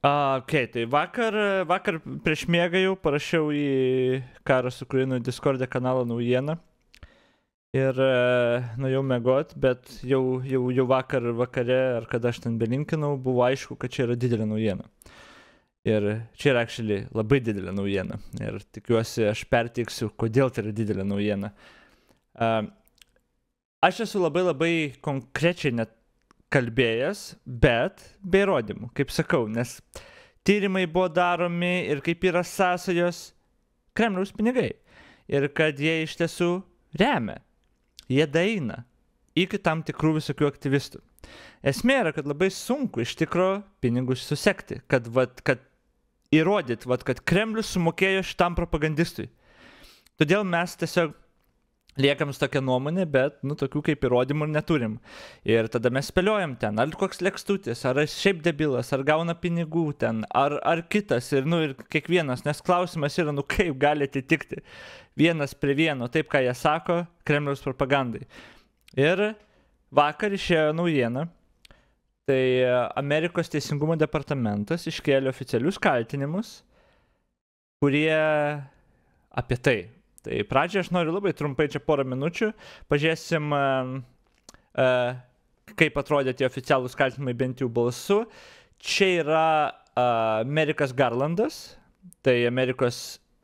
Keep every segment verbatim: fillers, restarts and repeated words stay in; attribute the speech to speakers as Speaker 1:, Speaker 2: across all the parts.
Speaker 1: A, okay, tai vakar, vakar prieš miegą jau parašiau į Karas Ukrainoje Discord'e kanalą naujieną ir nuėjau miegot, bet jau, jau, jau vakar vakare, ar kada aš ten belinkinau, buvo aišku, kad čia yra didelė naujiena. Ir čia yra actually labai didelė naujiena. Ir tikiuosi, aš perteiksiu, kodėl tai yra didelė naujiena. Uh, aš esu labai labai konkrečiai net kalbėjęs, bet be įrodymų, kaip sakau, nes tyrimai buvo daromi ir kaip yra sąsajos Kremliaus pinigai. Ir kad jie iš tiesų remia, jie daeina iki tam tikrų visokių aktyvistų. Esmė yra, kad labai sunku iš tikro pinigus susekti, kad, vat, kad įrodyt, vat, kad Kremlius sumokėjo šitam propagandistui. Todėl mes tiesiog liekam su tokia nuomonė, bet, nu, tokių kaip įrodymų neturim. Ir tada mes spėliojam ten, ar koks lekstutis, ar šiaip debilas, ar gauna pinigų ten, ar, ar kitas, ir, nu, ir kiekvienas, nes klausimas yra, nu, kaip gali atitikti vienas prie vieno, taip, ką jie sako, Kremliaus propagandai. Ir vakar išėjo naujiena, tai Amerikos teisingumo departamentas iškėlė oficialius kaltinimus, kurie apie tai. Tai pradžioje aš noriu labai trumpai čia porą minučių, pažiūrėsim, uh, uh, kaip atrodė tie oficialūs kaltinimai bent jau balsu. Čia yra uh, Amerikas Garlandas, tai Amerikos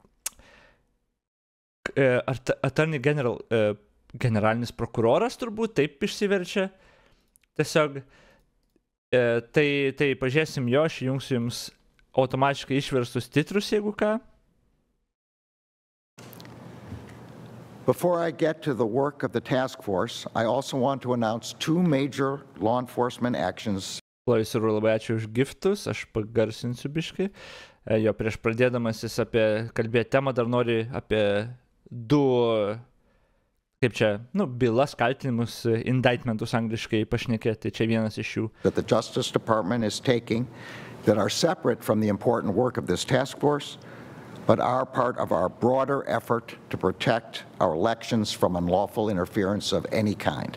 Speaker 1: uh, Attorney General, uh, generalinis prokuroras turbūt, taip išsiverčia. Tiesiog, uh, tai, tai pažiūrėsim jo, aš įjungsiu jums automatiškai išverstus titrus, jeigu ką.
Speaker 2: Before I get to the work of the task force, I also want to announce two major law enforcement actions.
Speaker 1: Lois ir labai ačiū už giftus, aš pagarsinsiu biškai. Jo prieš pradėdamas jis apie kalbėti temą dar nori apie du, kaip čia, nu, bylas, kaltinimus, indictmentus angliškai pašnekėti, čia vienas iš jų.
Speaker 2: That the Justice Department is taking that are separate from the important work of this task force, but are part of our broader effort to protect our elections from unlawful interference of any kind.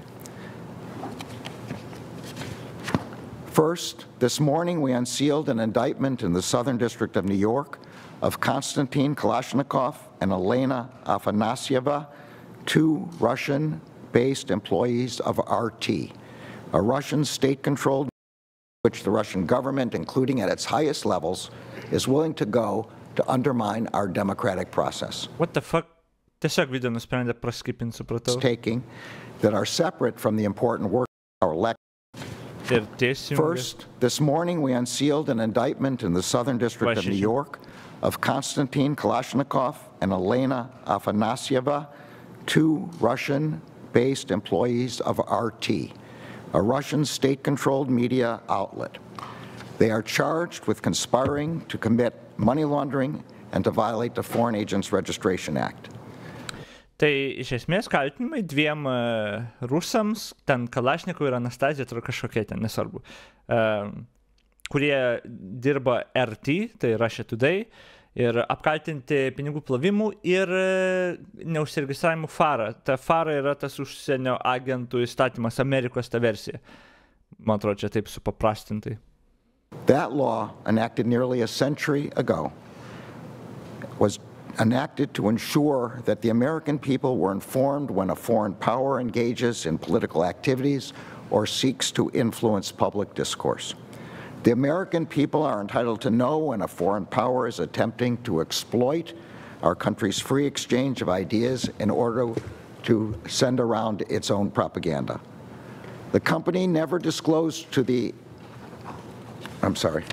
Speaker 2: First, this morning we unsealed an indictment in the Southern District of New York of Konstantin Kalashnikov and Elena Afanasieva, two Russian-based employees of R T, a Russian state-controlled which the Russian government, including at its highest levels, is willing to go to undermine our democratic process.
Speaker 1: What the fuck? Tiesiog video nusprendė praskipinti, supratau.
Speaker 2: Taking that are separate from the important work of our election. First, this morning we unsealed an indictment in the Southern District of New York of Konstantin Kalashnikov and Elena Afanasieva, two Russian-based employees of R T, a Russian state-controlled media outlet. They are charged with conspiring to commit money laundering and to violate the Foreign Agents Registration Act.
Speaker 1: Tai iš esmės kaltinimai dviem uh, rusams, ten Kalašnikov ir Anastazija, tai kažkokie ten, nesvarbu, uh, kurie dirba R T, tai Russia Today, ir apkaltinti pinigų plovimų ir uh, neužsiregistravimu FARA. Ta FARA yra tas užsienio agentų įstatymas, Amerikos ta versija. Man atrodo, čia taip supaprastintai.
Speaker 2: That law, enacted nearly a century ago, was enacted to ensure that the American people were informed when a foreign power engages in political activities or seeks to influence public discourse. The American people are entitled to know when a foreign power is attempting to exploit our country's free exchange of ideas in order to send around its own propaganda. The company never disclosed to the I'm sorry.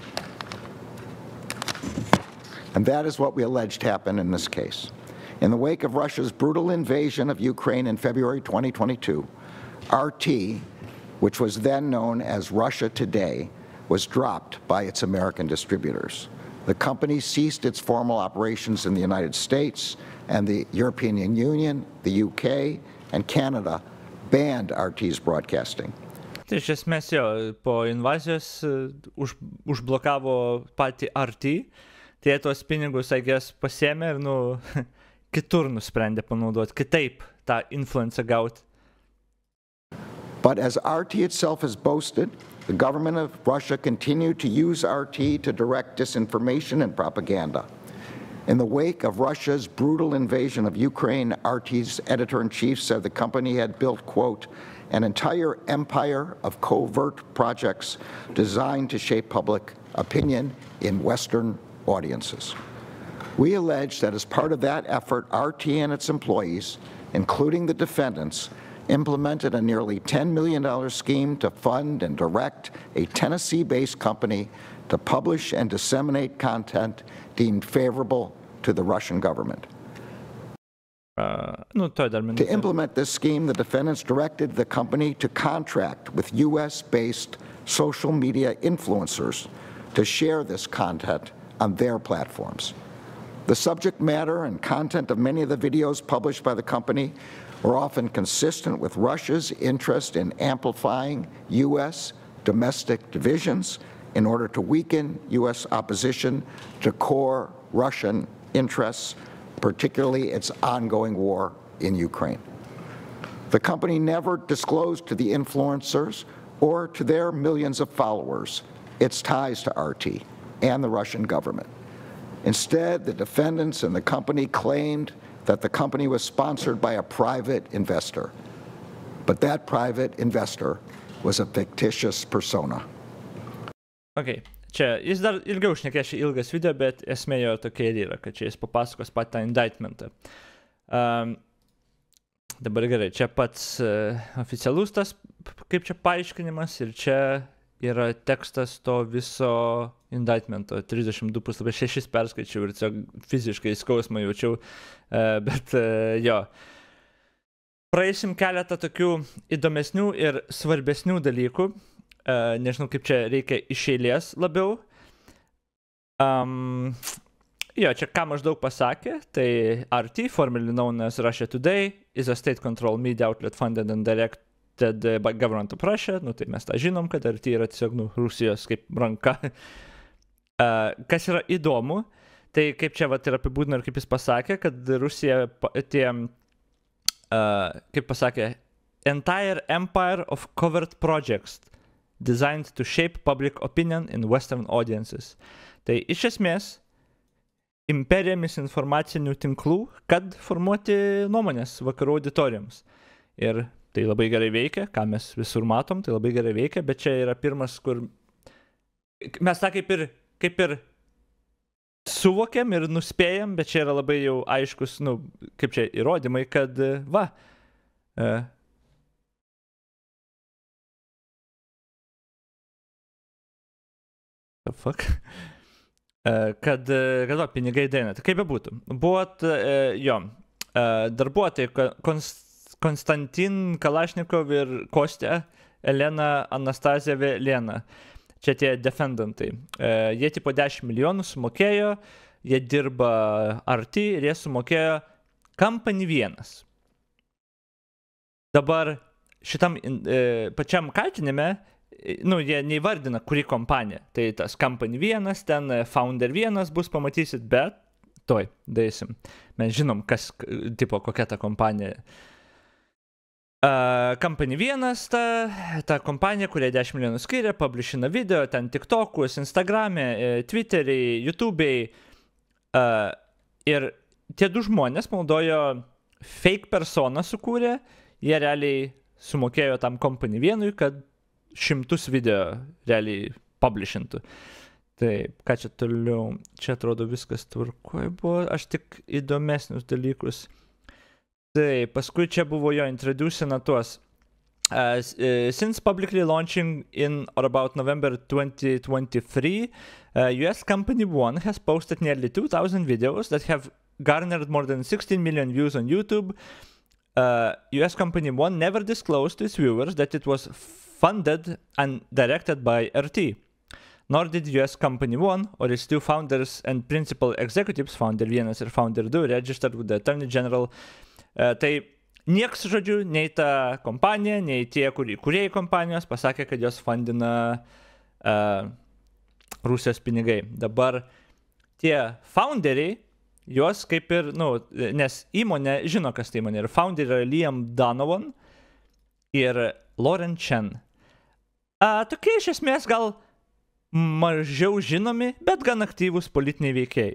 Speaker 2: And that is what we alleged happened in this case. In the wake of Russia's brutal invasion of Ukraine in February twenty twenty-two, R T, which was then known as Russia Today, was dropped by its American distributors. The company ceased its formal operations in the United States, and the European Union, the U K, and Canada banned R T's broadcasting.
Speaker 1: Tai iš esmės jo, po invazijos uh, už, užblokavo patį R T, tai tuos pinigus, I guess, pasiėmė ir, nu, kitur nusprendė panaudoti, kitaip tą influenciją gauti.
Speaker 2: But as R T itself has boasted, the government of Russia continued to use R T to direct disinformation and propaganda. In the wake of Russia's brutal invasion of Ukraine, R T's editor-in-chief said the company had built, quote, an entire empire of covert projects designed to shape public opinion in Western audiences. We allege that as part of that effort, R T and its employees, including the defendants, implemented a nearly ten million dollar scheme to fund and direct a Tennessee-based company to publish and disseminate content deemed favorable to the Russian government.
Speaker 1: Uh, no,
Speaker 2: to implement this scheme, the defendants directed the company to contract with U S-based social media influencers to share this content on their platforms. The subject matter and content of many of the videos published by the company were often consistent with Russia's interest in amplifying U S domestic divisions in order to weaken U S opposition to core Russian interests, particularly its ongoing war in Ukraine. The company never disclosed to the influencers or to their millions of followers its ties to R T and the Russian government. Instead, the defendants and the company claimed that the company was sponsored by a private investor, but that private investor was a fictitious persona.
Speaker 1: Okay. Čia jis dar ilgiau šnekės, čia ilgas video, bet esmė jo tokia ir yra, kad čia jis papasakos patą indictmentą. Um, dabar gerai, čia pats uh, oficialus tas, kaip čia paaiškinimas, ir čia yra tekstas to viso indictmento, trisdešimt du puslapiai, šešis perskaičiau ir tiesiog fiziškai skausmą jaučiau, uh, bet uh, jo. Praeisim keletą tokių įdomesnių ir svarbesnių dalykų. Uh, nežinau, kaip čia reikia iš eilės labiau. Um, jo, čia ką maždaug pasakė, tai R T, formerly known as Russia Today, is a state-controlled media outlet funded and directed by government of Russia. Nu, tai mes tą žinom, kad R T yra tiesiog, nu, Rusijos kaip ranka. Uh, kas yra įdomu, tai kaip čia vat ir apibūdino ir kaip jis pasakė, kad Rusija tie, uh, kaip pasakė, entire empire of covert projects designed to shape public opinion in Western audiences. Tai iš esmės imperijomis informacinių tinklų, kad formuoti nuomonės vakarų auditorijoms. Ir tai labai gerai veikia, ką mes visur matom, tai labai gerai veikia, bet čia yra pirmas, kur mes tą kaip ir, kaip ir suvokiam ir nuspėjam, bet čia yra labai jau aiškus, nu, kaip čia įrodymai, kad va, uh, the fuck? Uh, kad, kad o, pinigai daina. Tai kaip bebūtų. Buvot, uh, jo, uh, darbuotojai Konst, Konstantin Kalašnikov ir Kostė Elena Anastazijevė Lena. Čia tie defendantai. Uh, jie tipo dešimt milijonų sumokėjo, jie dirba R T ir jie sumokėjo Company vienas. Dabar šitam uh, pačiam kaltinime nu, jie neįvardina, kuri kompanija. Tai tas Company vienas, ten Founder vienas bus, pamatysit, bet toj, daisim. Mes žinom, kas, tipo, kokia ta kompanija. Uh, Company vienas, ta, ta kompanija, kurie dešimt milijonų skiria, publishina video, ten TikTokus, Instagram'e, Twitter'e, YouTube'e. Uh, ir tie du žmonės naudojo fake personą sukūrė, jie realiai sumokėjo tam Company vienui, kad šimtus video realiai publishintų. Taip, ką čia toliau? Čia atrodo viskas tvarkoj buvo, aš tik įdomesnius dalykus. Taip, paskui čia buvo jo introducina tuos. Uh, since publicly launching in or about November twenty twenty-three, uh, U S Company One has posted nearly two thousand videos that have garnered more than sixteen million views on YouTube. Uh, U S Company One never disclosed to its viewers that it was funded and directed by R T. Nor did U S Company One or its two founders and principal executives, Founder vienas ir Founder du, registered with the Attorney General. Uh, tai nieks, žodžiu, nei ta kompanija, nei tie, kurie kūrėjai kompanijos pasakė, kad jos fundina uh, Rusijos pinigai. Dabar tie founderiai, jos kaip ir, nu, nes įmonė, žino, kas tai įmonė, ir founder yra Liam Donovan ir Lauren Chen. A, tokie iš esmės gal mažiau žinomi, bet gan aktyvūs politiniai veikėjai.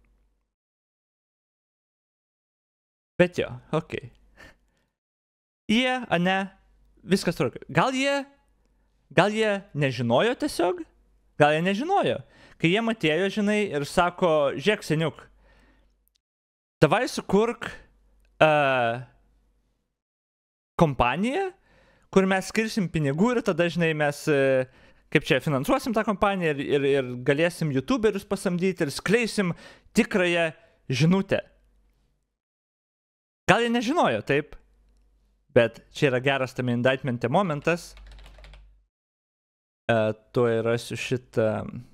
Speaker 1: Bet jo, okei. Okay. Jie, ane, viskas tvarka. Gal jie, gal jie nežinojo tiesiog? Gal jie nežinojo? Kai jie matėjo, žinai, ir sako, žiūrėk, seniuk, davai sukurk uh, kompaniją, kur mes skirsim pinigų ir tada, žinai, mes, uh, kaip čia, finansuosim tą kompaniją ir, ir, ir galėsim youtuberius pasamdyti ir skleisim tikrąją žinutę. Gal jie nežinojo, taip? Bet čia yra geras tame indictmente momentas. Uh, tuoj rasiu šitą...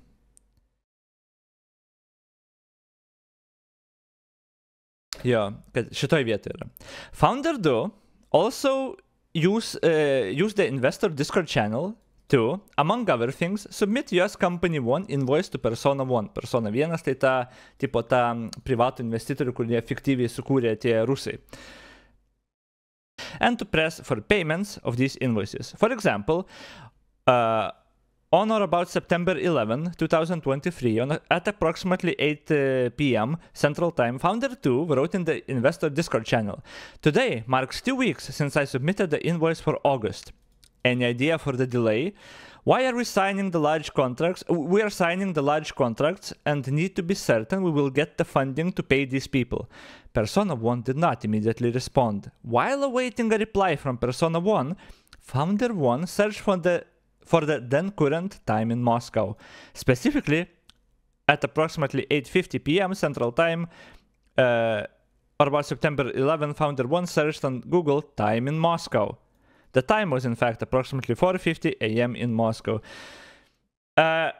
Speaker 1: Jo, kad šitoj vietoje yra. Founder du also use, uh, use the investor Discord channel to, among other things, submit U S Company One invoice to Persona One. Persona vienas tai ta, tipo, ta privatų investitorių, kurie fiktyviai sukūrė tie rusai. And to press for payments of these invoices. For example, uh, on or about September eleventh, twenty twenty-three, on, at approximately eight p m Central Time, Founder two wrote in the investor Discord channel, "Today marks two weeks since I submitted the invoice for August. Any idea for the delay? Why are we signing the large contracts? We are signing the large contracts and need to be certain we will get the funding to pay these people." Persona One did not immediately respond. While awaiting a reply from Persona One, Founder One searched for the for the then current time in Moscow. Specifically, at approximately eight fifty p m Central Time, uh, or about September eleventh, Founder One searched on Google time in Moscow. The time was in fact approximately four fifty a m in Moscow. Uh,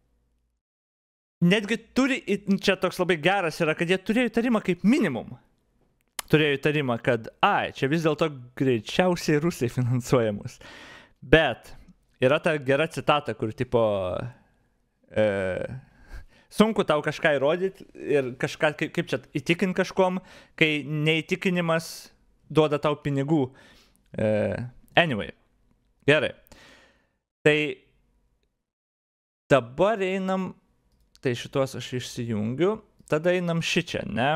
Speaker 1: netgi turi, čia toks labai geras yra, kad jie turėjo įtarimą kaip minimum. Turėjo įtarimą, kad, ai, čia vis dėlto greičiausiai rusai finansuojamus. Bet yra ta gera citata, kur tipo, e, sunku tau kažką įrodyti ir kažką, kaip, kaip čia, įtikint kažkom, kai neįtikinimas duoda tau pinigų. E, anyway, gerai. Tai dabar einam, tai šitos aš išsijungiu, tada einam šičia, ne?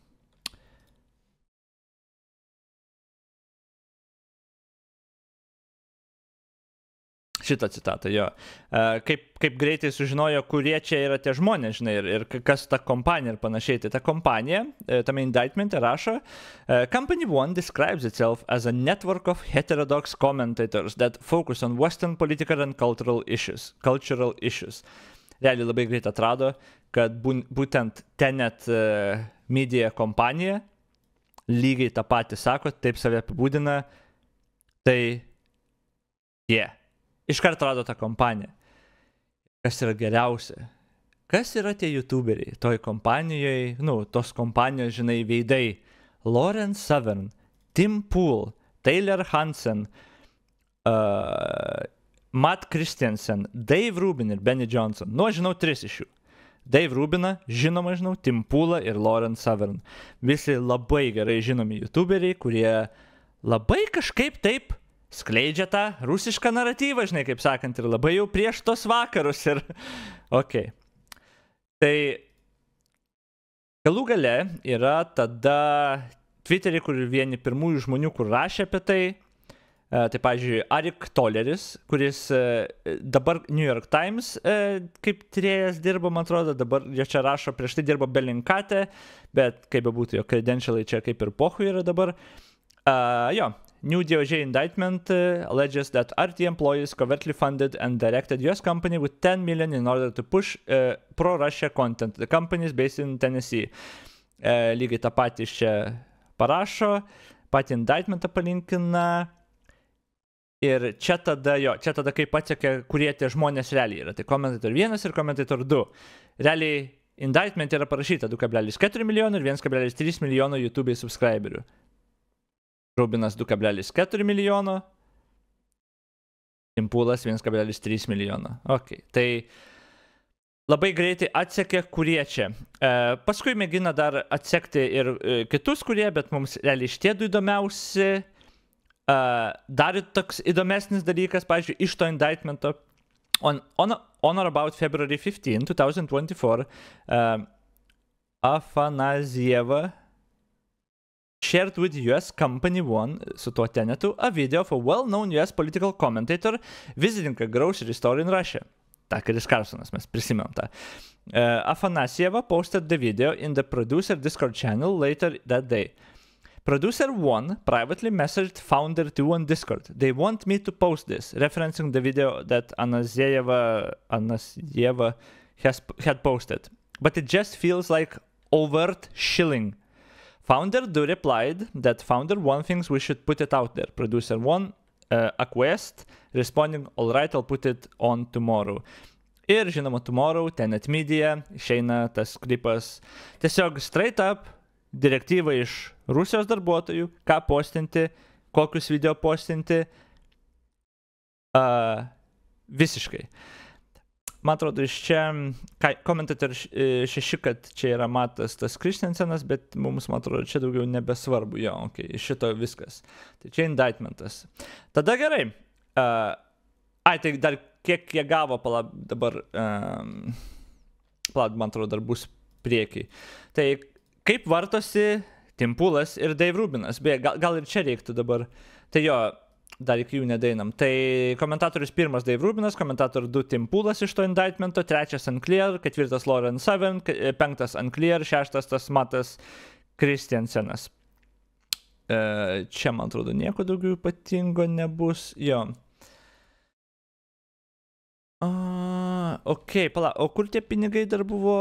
Speaker 1: Šitą citatą, jo. Kaip, kaip greitai sužinojo, kurie čia yra tie žmonės, žinai, ir, ir kas ta kompanija ir panašiai. Tai ta kompanija, tame indictmente rašo, Company One describes itself as a network of heterodox commentators that focus on Western political and cultural issues. Cultural issues. Realiai labai greit atrado, kad būtent Tenet media kompanija lygiai tą patį sako, taip save apibūdina, tai jie. Yeah. Iškart rado tą kompaniją. Kas yra geriausia? Kas yra tie youtuberiai? Toj kompanijoje, nu, tos kompanijos, žinai, veidai. Lauren Southern, Tim Pool, Taylor Hansen, uh, Matt Christensen, Dave Rubin ir Benny Johnson. Nu, aš žinau tris iš jų. Dave Rubiną, žinoma, žinau, Tim Poolą ir Lauren Southern. Visi labai gerai žinomi youtuberiai, kurie labai kažkaip taip skleidžia tą rusišką naratyvą, žinai, kaip sakant, ir labai jau prieš tos vakarus ir... Ok. Tai galų gale yra tada Twitter'e, kur vieni pirmųjų žmonių, kur rašė apie tai. Tai, pavyzdžiui, Arik Toleris, kuris dabar New York Times kaip tyrėjas dirba, man atrodo, dabar jo čia rašo, prieš tai dirbo Bellingcate, bet kaip bebūtų, jo credentialai čia kaip ir pohui yra dabar. Uh, jo. New D O J indictment uh, alleges that R T employees covertly funded and directed U S company with ten million in order to push uh, pro-Russia content. The company is based in Tennessee. Uh, lygiai tą patį čia parašo, patį indictmentą palinkina. Ir čia tada, jo, čia tada kaip atsiekia, kurie tie žmonės realiai yra. Tai komentator vienas ir komentator du. Realiai indictment yra parašyta du kablelis keturi milijonų ir vienas kablelis trys milijono YouTube subscriberių. Rubinas du kablelis keturi milijono, Timpulas vienas kablelis trys milijono. Ok, tai labai greitai atsekė, kurie čia. E, paskui mėgina dar atsekti ir e, kitus, kurie, bet mums realiai šitie du įdomiausi. Uh, dar toks įdomesnis dalykas, pavyzdžiui, iš to indictmento. On, on, on or about February fifteenth, twenty twenty-four, uh, Afanasieva shared with U S Company One, su tuo Tenetu, a video of a well-known U S political commentator visiting a grocery store in Russia. Takaris Carsonas, mes prisimėm tą. Uh, Afanasieva posted the video in the producer Discord channel later that day. Producer one privately messaged founder two on Discord. They want me to post this, referencing the video that Anasieva, Anasieva has, had posted. But it just feels like overt shilling. Founder two replied that founder one thinks we should put it out there. Producer one uh, acquiesced, responding, all right, I'll put it on tomorrow. Ir žinoma, tomorrow, Tenet Media, išeina tas klipas tiesiog straight up, direktyva iš Rusijos darbuotojų, ką postinti, kokius video postinti, uh, visiškai. Man atrodo, iš čia komentator šeši, kad čia yra Matas tas Kristensenas, bet mums, man atrodo, čia daugiau nebesvarbu. Jo, okei, okay, šito viskas. Tai čia indictmentas. Tada gerai. Uh, ai, tai dar kiek jie gavo, palab, dabar, um, palab, man atrodo, dar bus priekiai. Tai kaip vartosi Timpulas ir Dave Rubinas? Beje, gal, gal ir čia reiktų dabar. Tai jo, dar iki jų nedainam. Tai komentatorius pirmas Dave Rubinas, komentatorius du Timpulas iš to indictmento, trečias Unclear, ketvirtas Lauren Savin, penktas Unclear, šeštas tas Matas Kristensenas. E, čia, man atrodo, nieko daugiau ypatingo nebus. Jo. Uh, ok, pala, o kur tie pinigai dar buvo...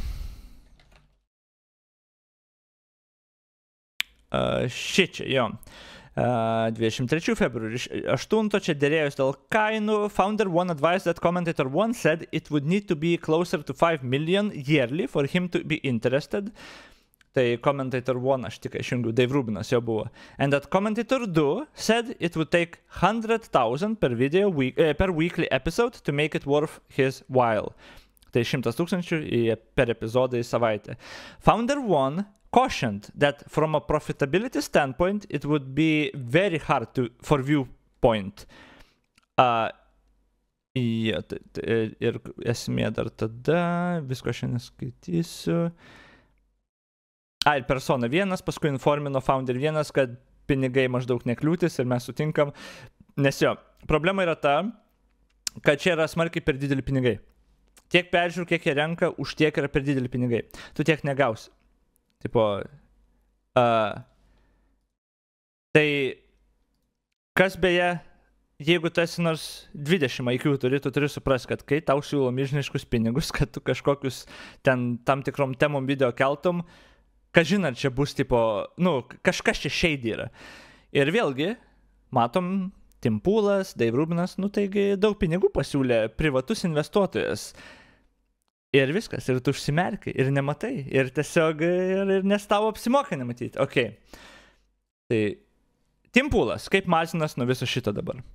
Speaker 1: Uh, šičia, jo. Uh, dvidešimt trečių februario aštunto čia dėrėjus dėl kainų. Founder one advised that commentator one said it would need to be closer to five million yearly for him to be interested. Tai commentator one, aš tik išjungiu, Dave Rubinas jau buvo. And that commentator two said it would take one hundred thousand per video week, uh, per weekly episode to make it worth his while. Tai šimtas tūkstančių per epizodą į savaitę. Founder one cautioned that from a profitability standpoint, it would be very hard to, for Viewpoint. Uh, ja, t, t, ir esmė dar tada, visko šiandien skaitysiu. A, ir Persona vienas, paskui informino Founder vienas, kad pinigai maždaug nekliūtis ir mes sutinkam. Nes jo, problema yra ta, kad čia yra smarkiai per dideli pinigai. Tiek peržiūrų, kiek jie renka, už tiek yra per dideli pinigai. Tu tiek negausi. Tipo, uh, tai kas beje, jeigu tu esi nors dvidešimt I Q turi, tu turi suprasti, kad kai tau siūlo milžiniškus pinigus, kad tu kažkokius ten tam tikrom temom video keltum, kas žinot, čia bus tipo, nu, kažkas čia shady yra. Ir vėlgi, matom, Timpulas, Dave Rubinas, nu taigi daug pinigų pasiūlė privatus investuotojas. Ir viskas, ir tu užsimerkai, ir nematai, ir tiesiog, ir, ir nes tavo apsimoka nematyti. Ok. Tai, Timpulas, kaip mazinas nuo viso šito dabar?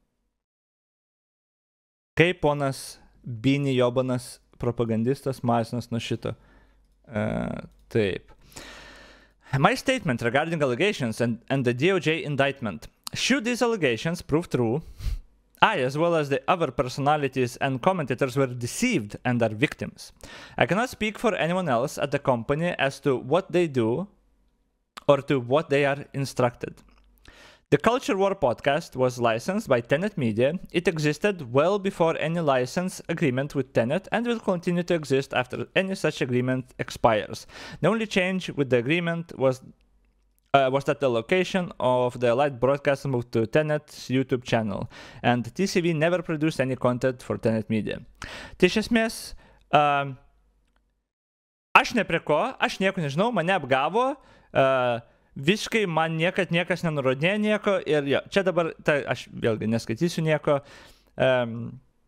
Speaker 1: Kaip ponas Bini Jobanas, propagandistas, mazinas nuo šito? Uh, taip. My statement regarding allegations and, and the D O J indictment. Should these allegations prove true, I, as well as the other personalities and commentators, were deceived and are victims. I cannot speak for anyone else at the company as to what they do or to what they are instructed. The Culture War podcast was licensed by Tenet Media. It existed well before any license agreement with Tenet and will continue to exist after any such agreement expires. The only change with the agreement was Uh, was that the location of the live broadcast moved to Tenet's YouTube channel, and T C V never produced any content for Tenet Media. Tai iš esmės, uh, aš ne prie ko, aš nieko nežinau, mane apgavo, uh, visiškai man niekad niekas nenurodinėjo nieko, ir jo, čia dabar, tai aš vėlgi neskaitysiu nieko, um,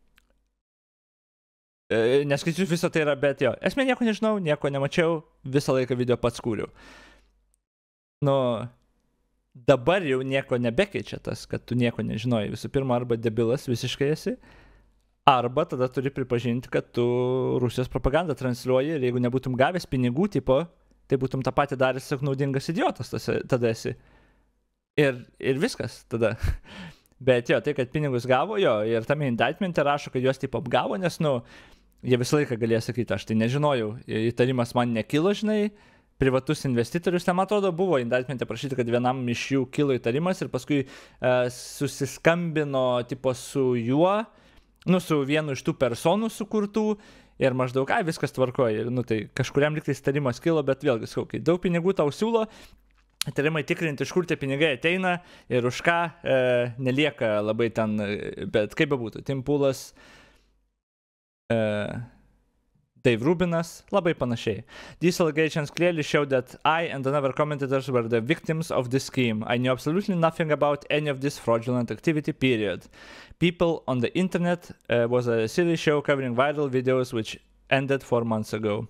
Speaker 1: neskaitysiu viso tai yra, bet jo, esmė nieko nežinau, nieko nemačiau, visą laiką video pats kūriau. Nu, dabar jau nieko nebekeičia tas, kad tu nieko nežinojai. Visų pirma, arba debilas visiškai esi, arba tada turi pripažinti, kad tu Rusijos propagandą transliuoji ir jeigu nebūtum gavęs pinigų tipo, tai būtum tą patį daręs, tiesiog naudingas idiotas tas, tada esi. Ir, ir viskas tada. Bet jo, tai, kad pinigus gavo, jo, ir tame indictmente rašo, kad juos taip apgavo, nes, nu, jie visą laiką galėjo sakyti, aš tai nežinojau, įtarimas man nekilo, žinai, privatus investitorius, ten, man atrodo, buvo indictmente prašyti, kad vienam iš jų kilo įtarimas ir paskui uh, susiskambino, tipo, su juo, nu, su vienu iš tų personų sukurtų ir maždaug, ai, viskas tvarkoja, ir, nu, tai kažkuriam liktais įtarimas kilo, bet vėlgi, sakau, kai daug pinigų tau siūlo, įtarimai tikrinti, iš kur tie pinigai ateina ir už ką, e, nelieka labai ten, bet kaip bebūtų, Tim Poolas, e, Dave Rubinas, labai panašiai. These allegations clearly show that I and another commentators were the victims of this scheme. I knew absolutely nothing about any of this fraudulent activity, period. People on the internet uh, was a silly show covering viral videos which ended four months ago.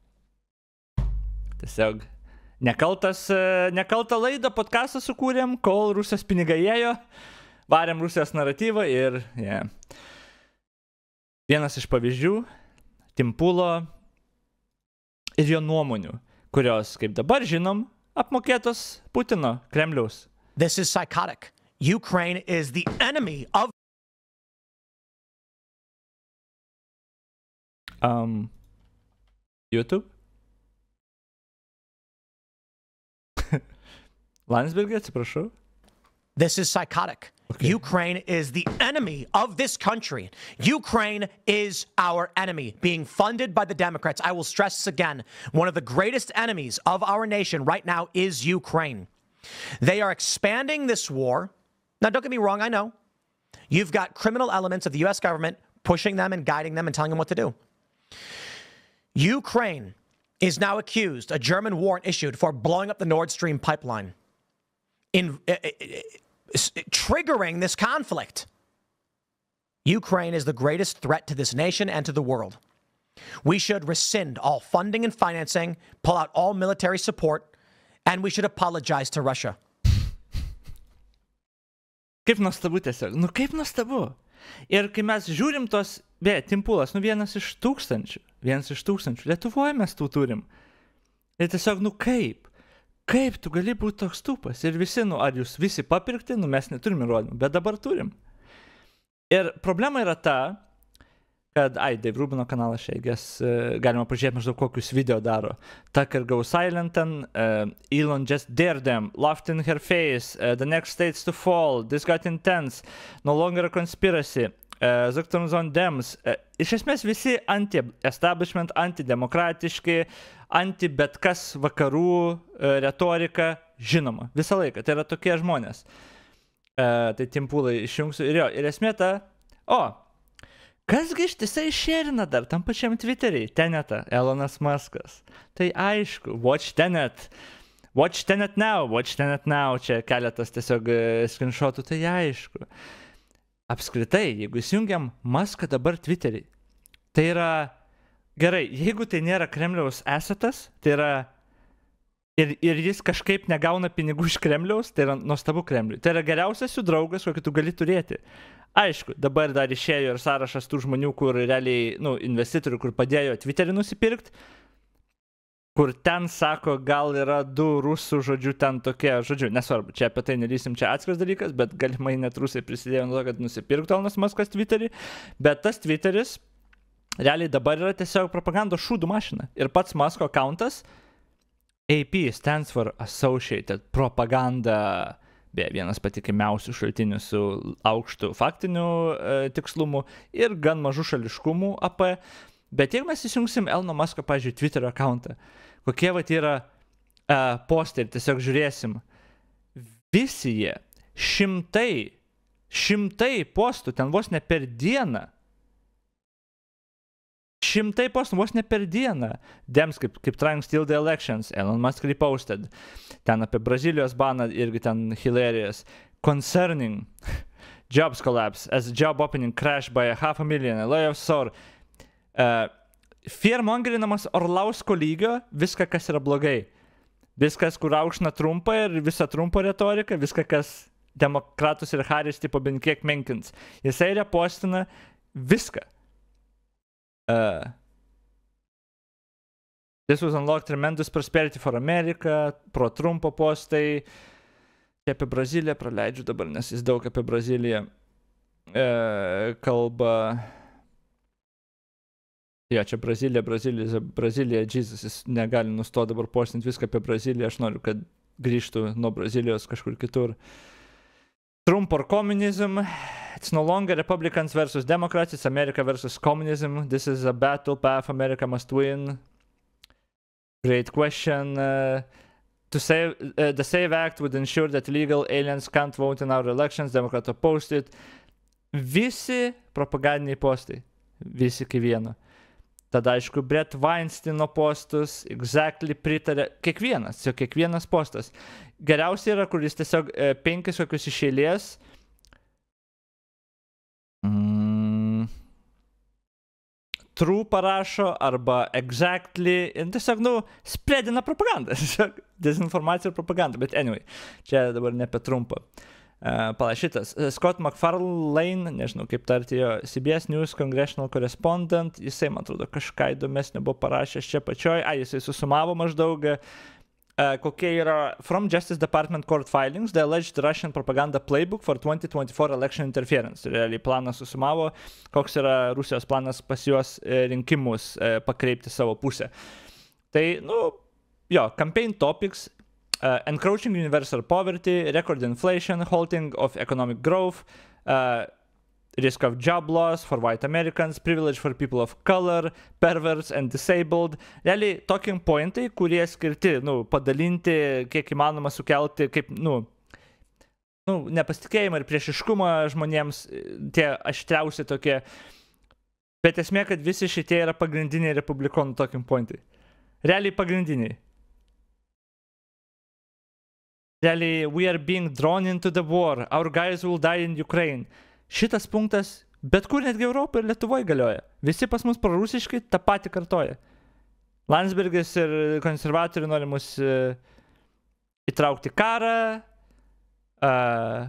Speaker 1: Tiesiog nekaltas, nekaltą laidą podcastą sukūrėm, kol Rusijos pinigai ėjo, varėm Rusijos naratyvą ir yeah. Vienas iš pavyzdžių, Tim Poolo ir jo nuomonių, kurios, kaip dabar žinom, apmokėtos Putino, Kremliaus.
Speaker 3: This is psychotic. Ukraine is the enemy of
Speaker 1: Um, YouTube? Landsbergį, atsiprašau.
Speaker 3: This is psychotic. Okay. Ukraine is the enemy of this country. Ukraine is our enemy, being funded by the Democrats. I will stress this again. One of the greatest enemies of our nation right now is Ukraine. They are expanding this war. Now, don't get me wrong, I know. You've got criminal elements of the U S government pushing them and guiding them and telling them what to do. Ukraine is now accused, a German warrant issued for blowing up the Nord Stream pipeline, in uh, uh, triggering this conflict. Ukraine is the greatest threat to this nation and to the world. We should rescind all funding and financing, pull out all military support, and we should apologize to Russia.
Speaker 1: Kaip nuostabu tiesiog, nu kaip nuostabu. Ir kai mes žiūrim tos, be, Tim Poolas, nu vienas iš tūkstančių, vienas iš tūkstančių, Lietuvoje mes tų turim. Ir tiesiog, nu kaip, kaip tu gali būti toks tūpas? Ir visi, nu ar jūs visi papirkti, nu mes neturim įrodymų, bet dabar turim. Ir problema yra ta, kad, ai, Dave Rubino kanalas šiaigės, uh, galima pažiūrėti maždaug kokius video daro. Tucker goes silent, uh, Elon just dared them, laughed in her face, uh, the next states to fall, this got intense, no longer a conspiracy, uh, Zuckton's on Dems. Uh, iš esmės visi anti-establishment, antidemokratiški, anti bet kas vakarų uh, retorika, žinoma, visą laiką. Tai yra tokie žmonės. Uh, tai Tim Poolai išjungsiu. Ir jo, ir esmė ta, o, kasgi ištisai šerina dar tam pačiam Twitter'ai, Tenetą, Elonas Muskas. Tai aišku, watch Tenet, watch Tenet now, watch Tenet now, čia keletas tiesiog screenshotų, tai aišku. Apskritai, jeigu įsijungiam Muską dabar Twitter'ai, tai yra, gerai, jeigu tai nėra Kremliaus assetas, tai yra, ir, ir jis kažkaip negauna pinigų iš Kremliaus, tai yra nuostabu Kremliui. Tai yra geriausias jų draugas, kokį tu gali turėti. Aišku, dabar dar išėjo ir sąrašas tų žmonių, kur realiai, nu, investitorių, kur padėjo Twitter'į nusipirkti, kur ten sako, gal yra du rusų, žodžiu, ten tokie, žodžiu, nesvarbu, čia apie tai nelysim, čia atskiras dalykas, bet galimai net rusai prisidėjo nuo to, kad nusipirktų Elonas Muskas Twitter'į, bet tas Twitter'is realiai dabar yra tiesiog propagandos šūdų mašina. Ir pats Musko accountas, A P stands for Associated Propaganda, be vienas patikimiausių šaltinių su aukštu faktiniu e, tikslumu ir gan mažu šališkumu A P. Bet jeigu mes įsijungsim Elono Musko, pavyzdžiui, Twitter accountą, kokie vat yra e, postai ir tiesiog žiūrėsim, visi jie, šimtai, šimtai postų, ten vos ne per dieną, šimtai postų vos ne per dieną. Dems kaip, kaip trying steal the elections, Elon Musk reposted. Ten apie Brazilijos baną irgi ten hilarious. Concerning jobs collapse as job opening crashed by a half a million, a layoffs or uh, fearmongerinamas Orlausko lygio, viską, kas yra blogai. Viskas, kur aukština Trumpą ir visą Trumpo retoriką, viską, kas demokratus ir Harris tipo bent kiek menkins. Jisai repostina viską. Uh, this was unlocked tremendous prosperity for America, pro Trumpo postai, Čia apie Braziliją praleidžiu dabar, nes jis daug apie Braziliją e, kalba. Jo, čia Brazilija, Brazilija, Brazilija, Jesus, jis negali nustoti dabar postinti viską apie Braziliją, aš noriu, kad grįžtų nuo Brazilijos kažkur kitur. Trump or communism? It's no longer Republicans versus Democrats, it's America versus communism. This is a battle path America must win. Great question. Uh, to save, uh, the SAVE Act would ensure that illegal aliens can't vote in our elections. Democrats opposed it. Visi propagandiniai postai. Visi iki vieno. Tada, aišku, Brett Weinsteino postus, exactly pritarė, kiekvienas, jo kiekvienas postas. Geriausia yra, kur jis tiesiog e, penkis kokius iš eilės. Mm, true parašo, arba exactly, ir tiesiog, nu, spredina propagandą, tiesiog dezinformacija ir propaganda, bet anyway, čia dabar ne apie Trumpą. Uh, Palašytas. Scott McFarlane, nežinau kaip tarti jo, C B S News Congressional Correspondent, jisai, man atrodo, kažką įdomesnio buvo parašęs čia pačioj, a, jisai susumavo maždaug, uh, kokie yra From Justice Department Court Filings, the alleged Russian propaganda playbook for twenty twenty-four election interference. Realiai planas susumavo, koks yra Rusijos planas pas juos rinkimus uh, pakreipti savo pusę. Tai, nu, jo, campaign topics, Uh, encroaching universal poverty, record inflation, halting of economic growth, uh, risk of job loss for white Americans, privilege for people of color, perverts and disabled. Realiai talking pointai, kurie skirti, nu, padalinti, kiek įmanoma sukelti, kaip, nu, nu, nepasitikėjimą ir priešiškumą žmonėms, tie aštriausi tokie. Bet esmė, kad visi šitie yra pagrindiniai republikonų talking pointai. Realiai pagrindiniai. Realiai, we are being drawn into the war, our guys will die in Ukraine. Šitas punktas, bet kur netgi Europoje ir Lietuvoje galioja. Visi pas mus prorusiškai tą patį kartoja. Landsbergis ir konservatoriai nori mus uh, įtraukti karą, uh,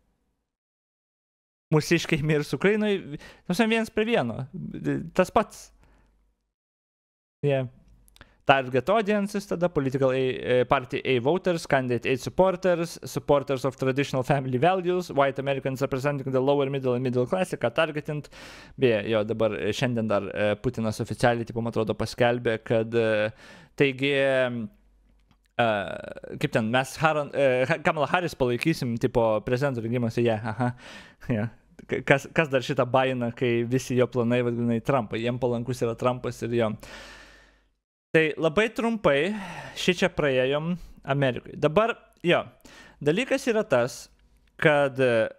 Speaker 1: mūsiškai mirs Ukrainoje, vienas prie vieno, tas pats. Yeah. Target audiences, tada political A, party A voters, candidate A supporters, supporters of traditional family values, white Americans representing the lower middle and middle class, ką targetint. Beje, jo dabar šiandien dar Putinas oficialiai, tipo, man atrodo, paskelbė, kad taigi, uh, kaip ten, mes Haran, uh, Kamala Harris palaikysim, tipo, prezidento rinkimuose, jie, yeah, aha, yeah. Kas, kas dar šitą baina, kai visi jo planai vadinai Trumpą, jiem palankus yra Trumpas ir jo. Tai labai trumpai šičia praėjom Amerikai. Dabar, jo, dalykas yra tas, kad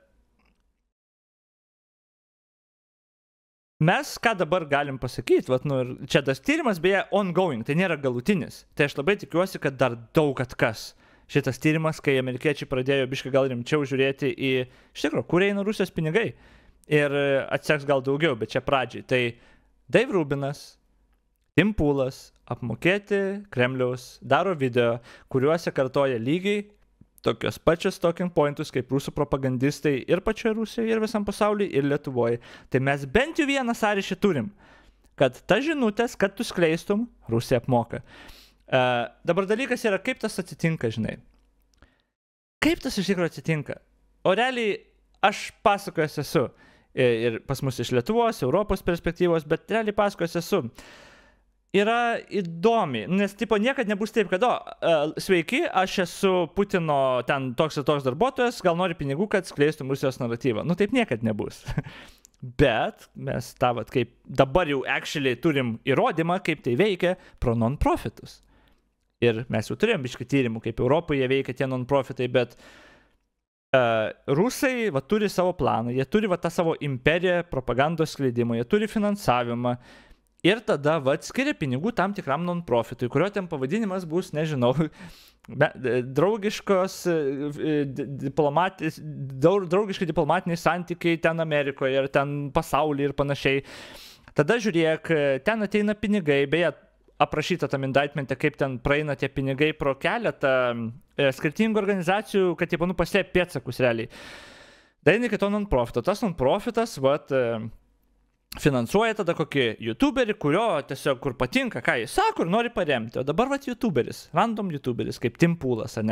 Speaker 1: mes ką dabar galim pasakyti, vat, nu, čia tas tyrimas beje ongoing, tai nėra galutinis. Tai aš labai tikiuosi, kad dar daug atkas šitas tyrimas, kai amerikiečiai pradėjo biškai gal rimčiau žiūrėti į, iš tikrųjų, kur eina Rusijos pinigai. Ir atseks gal daugiau, bet čia pradžiai. Tai Dave Rubinas, Tim Poolas apmokėti Kremliaus daro video, kuriuose kartoja lygiai tokios pačios talking pointus kaip rusų propagandistai ir pačioje Rusijoje, ir visam pasaulyje, ir Lietuvoje. Tai mes bent jau vieną sąryšį turim, kad ta žinutės, kad tu skleistum, Rusija apmoka. Uh, dabar dalykas yra, kaip tas atsitinka, žinai. Kaip tas iš tikrųjų atsitinka? O realiai aš pasakojęs esu. Ir pas mus iš Lietuvos, Europos perspektyvos, bet realiai pasakojęs esu. Yra įdomi, nes tipo niekad nebus taip, kad, o, uh, sveiki, aš esu Putino ten toks ir toks darbuotojas, gal nori pinigų, kad skleistum Rusijos naratyvą. Nu taip niekad nebus. Bet mes tą, vat, kaip dabar jau actually turim įrodymą, kaip tai veikia pro non-profitus. Ir mes jau turėjom biškį tyrimų, kaip Europoje veikia tie non-profitai, bet uh, rusai va, turi savo planą, jie turi va, tą savo imperiją propagandos skleidimą, jie turi finansavimą. Ir tada, va, skiria pinigų tam tikram non-profitui, kurio ten pavadinimas bus, nežinau, draugiškos, diplomatis, draugiški diplomatiniai santykiai ten Amerikoje ir ten pasaulyje ir panašiai. Tada žiūrėk, ten ateina pinigai, beje, aprašyta tam indictmente, kaip ten praeina tie pinigai pro keletą skirtingų organizacijų, kad jie, nu, paslėp pėdsakus realiai. Daini kito non-profito. Tas non-profitas, vat, finansuoja tada kokį youtuberį, kurio tiesiog kur patinka, ką jis sako ir nori paremti. O dabar vat youtuberis, random youtuberis, kaip Tim Poolas, ne?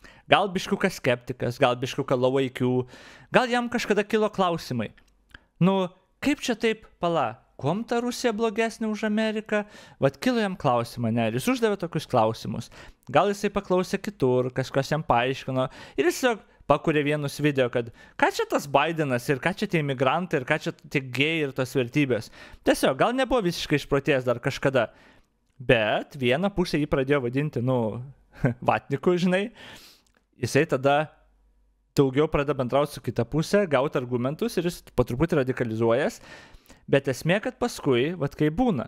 Speaker 1: gal biškiukas skeptikas, gal biškiukas low I Q, gal jam kažkada kilo klausimai. Nu, kaip čia taip, pala, kuom ta Rusija blogesnė už Ameriką? Vat kilo jam klausimą, ne, ir jis uždavė tokius klausimus. Gal jisai paklausė kitur, kažkas jam paaiškino ir jis tiesiog pakūrė vienus video, kad ką čia tas Bidenas ir ką čia tie imigrantai ir ką čia tie gėjai ir tos vertybės. Tiesiog, gal nebuvo visiškai išprotėjęs dar kažkada, bet vieną pusę jį pradėjo vadinti, nu, vatniku, žinai, jisai tada daugiau pradeda bendrauti su kita pusė, gauti argumentus ir jis po truputį radikalizuojas, bet esmė, kad paskui, vat kai būna,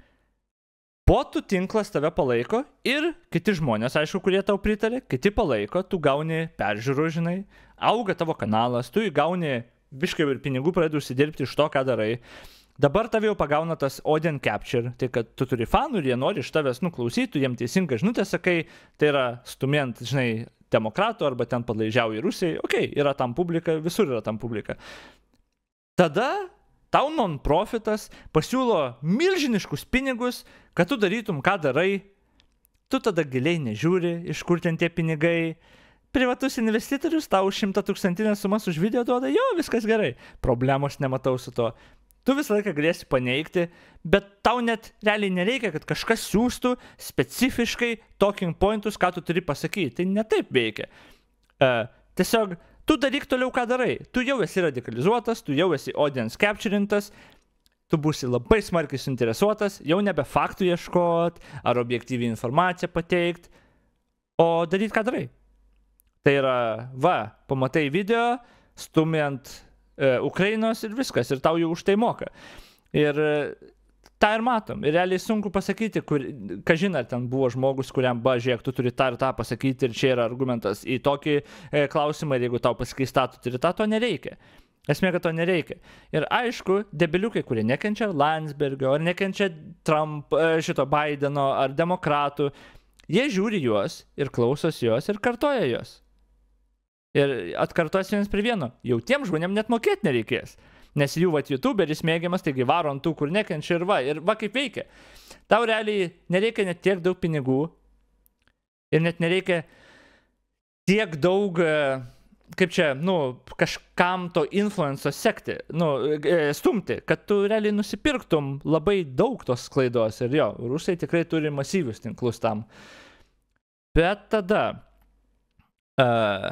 Speaker 1: botų tinklas tave palaiko ir kiti žmonės, aišku, kurie tau pritarė, kiti palaiko, tu gauni peržiūrų, žinai, auga tavo kanalas, tu gauni biškai ir pinigų, pradedi užsidirbti iš to, ką darai. Dabar tave jau pagauna tas audience capture, tai kad tu turi fanų ir jie nori iš tavęs nuklausyti, tu jiem teisingą žinutę sakai, tai yra stumient, žinai, demokratų arba ten padlaižiauji Rusijai, okei, okay, yra tam publika, visur yra tam publika. Tada tau non-profitas pasiūlo milžiniškus pinigus, kad tu darytum, ką darai, tu tada giliai nežiūri, iš kur ten tie pinigai. Privatus investitorius tau šimtą tūkstantinės sumas už video duoda, jo, viskas gerai, problemos nematau su to. Tu visą laiką galėsi paneigti, bet tau net realiai nereikia, kad kažkas siūstų specifiškai talking pointus, ką tu turi pasakyti. Tai ne taip veikia. Uh, tiesiog tu daryk toliau, ką darai. Tu jau esi radikalizuotas, tu jau esi audience capturintas, tu būsi labai smarkiai suinteresuotas, jau nebe faktų ieškot, ar objektyviai informaciją pateikt, o daryt, ką darai. Tai yra, va, pamatai video, stumiant e, Ukrainos ir viskas, ir tau jau už tai moka. Ir e, tą ir matom. Ir realiai sunku pasakyti, kur, kažin ar ten buvo žmogus, kuriam, ba, žiūrėk, tu turi tą ir tą pasakyti, ir čia yra argumentas į tokį e, klausimą, ir jeigu tau pasakys tą, tu turi tą, to nereikia. Esmė, kad to nereikia. Ir aišku, debiliukai, kurie nekenčia Landsbergio, ar nekenčia Trump, šito Bideno, ar demokratų, jie žiūri juos ir klausos juos ir kartoja juos. Ir atkartos vienas prie vieno. Jau tiem žmonėm net mokėti nereikės. Nes jų, vat, youtuberis mėgiamas, taigi varo ant tų, kur nekenčia ir va. Ir va kaip veikia. Tau realiai nereikia net tiek daug pinigų ir net nereikia tiek daug... kaip čia, nu, kažkam to influenco sekti, nu, stumti, kad tu realiai nusipirktum labai daug tos sklaidos. Ir jo, rusai tikrai turi masyvius tinklus tam. Bet tada... Uh,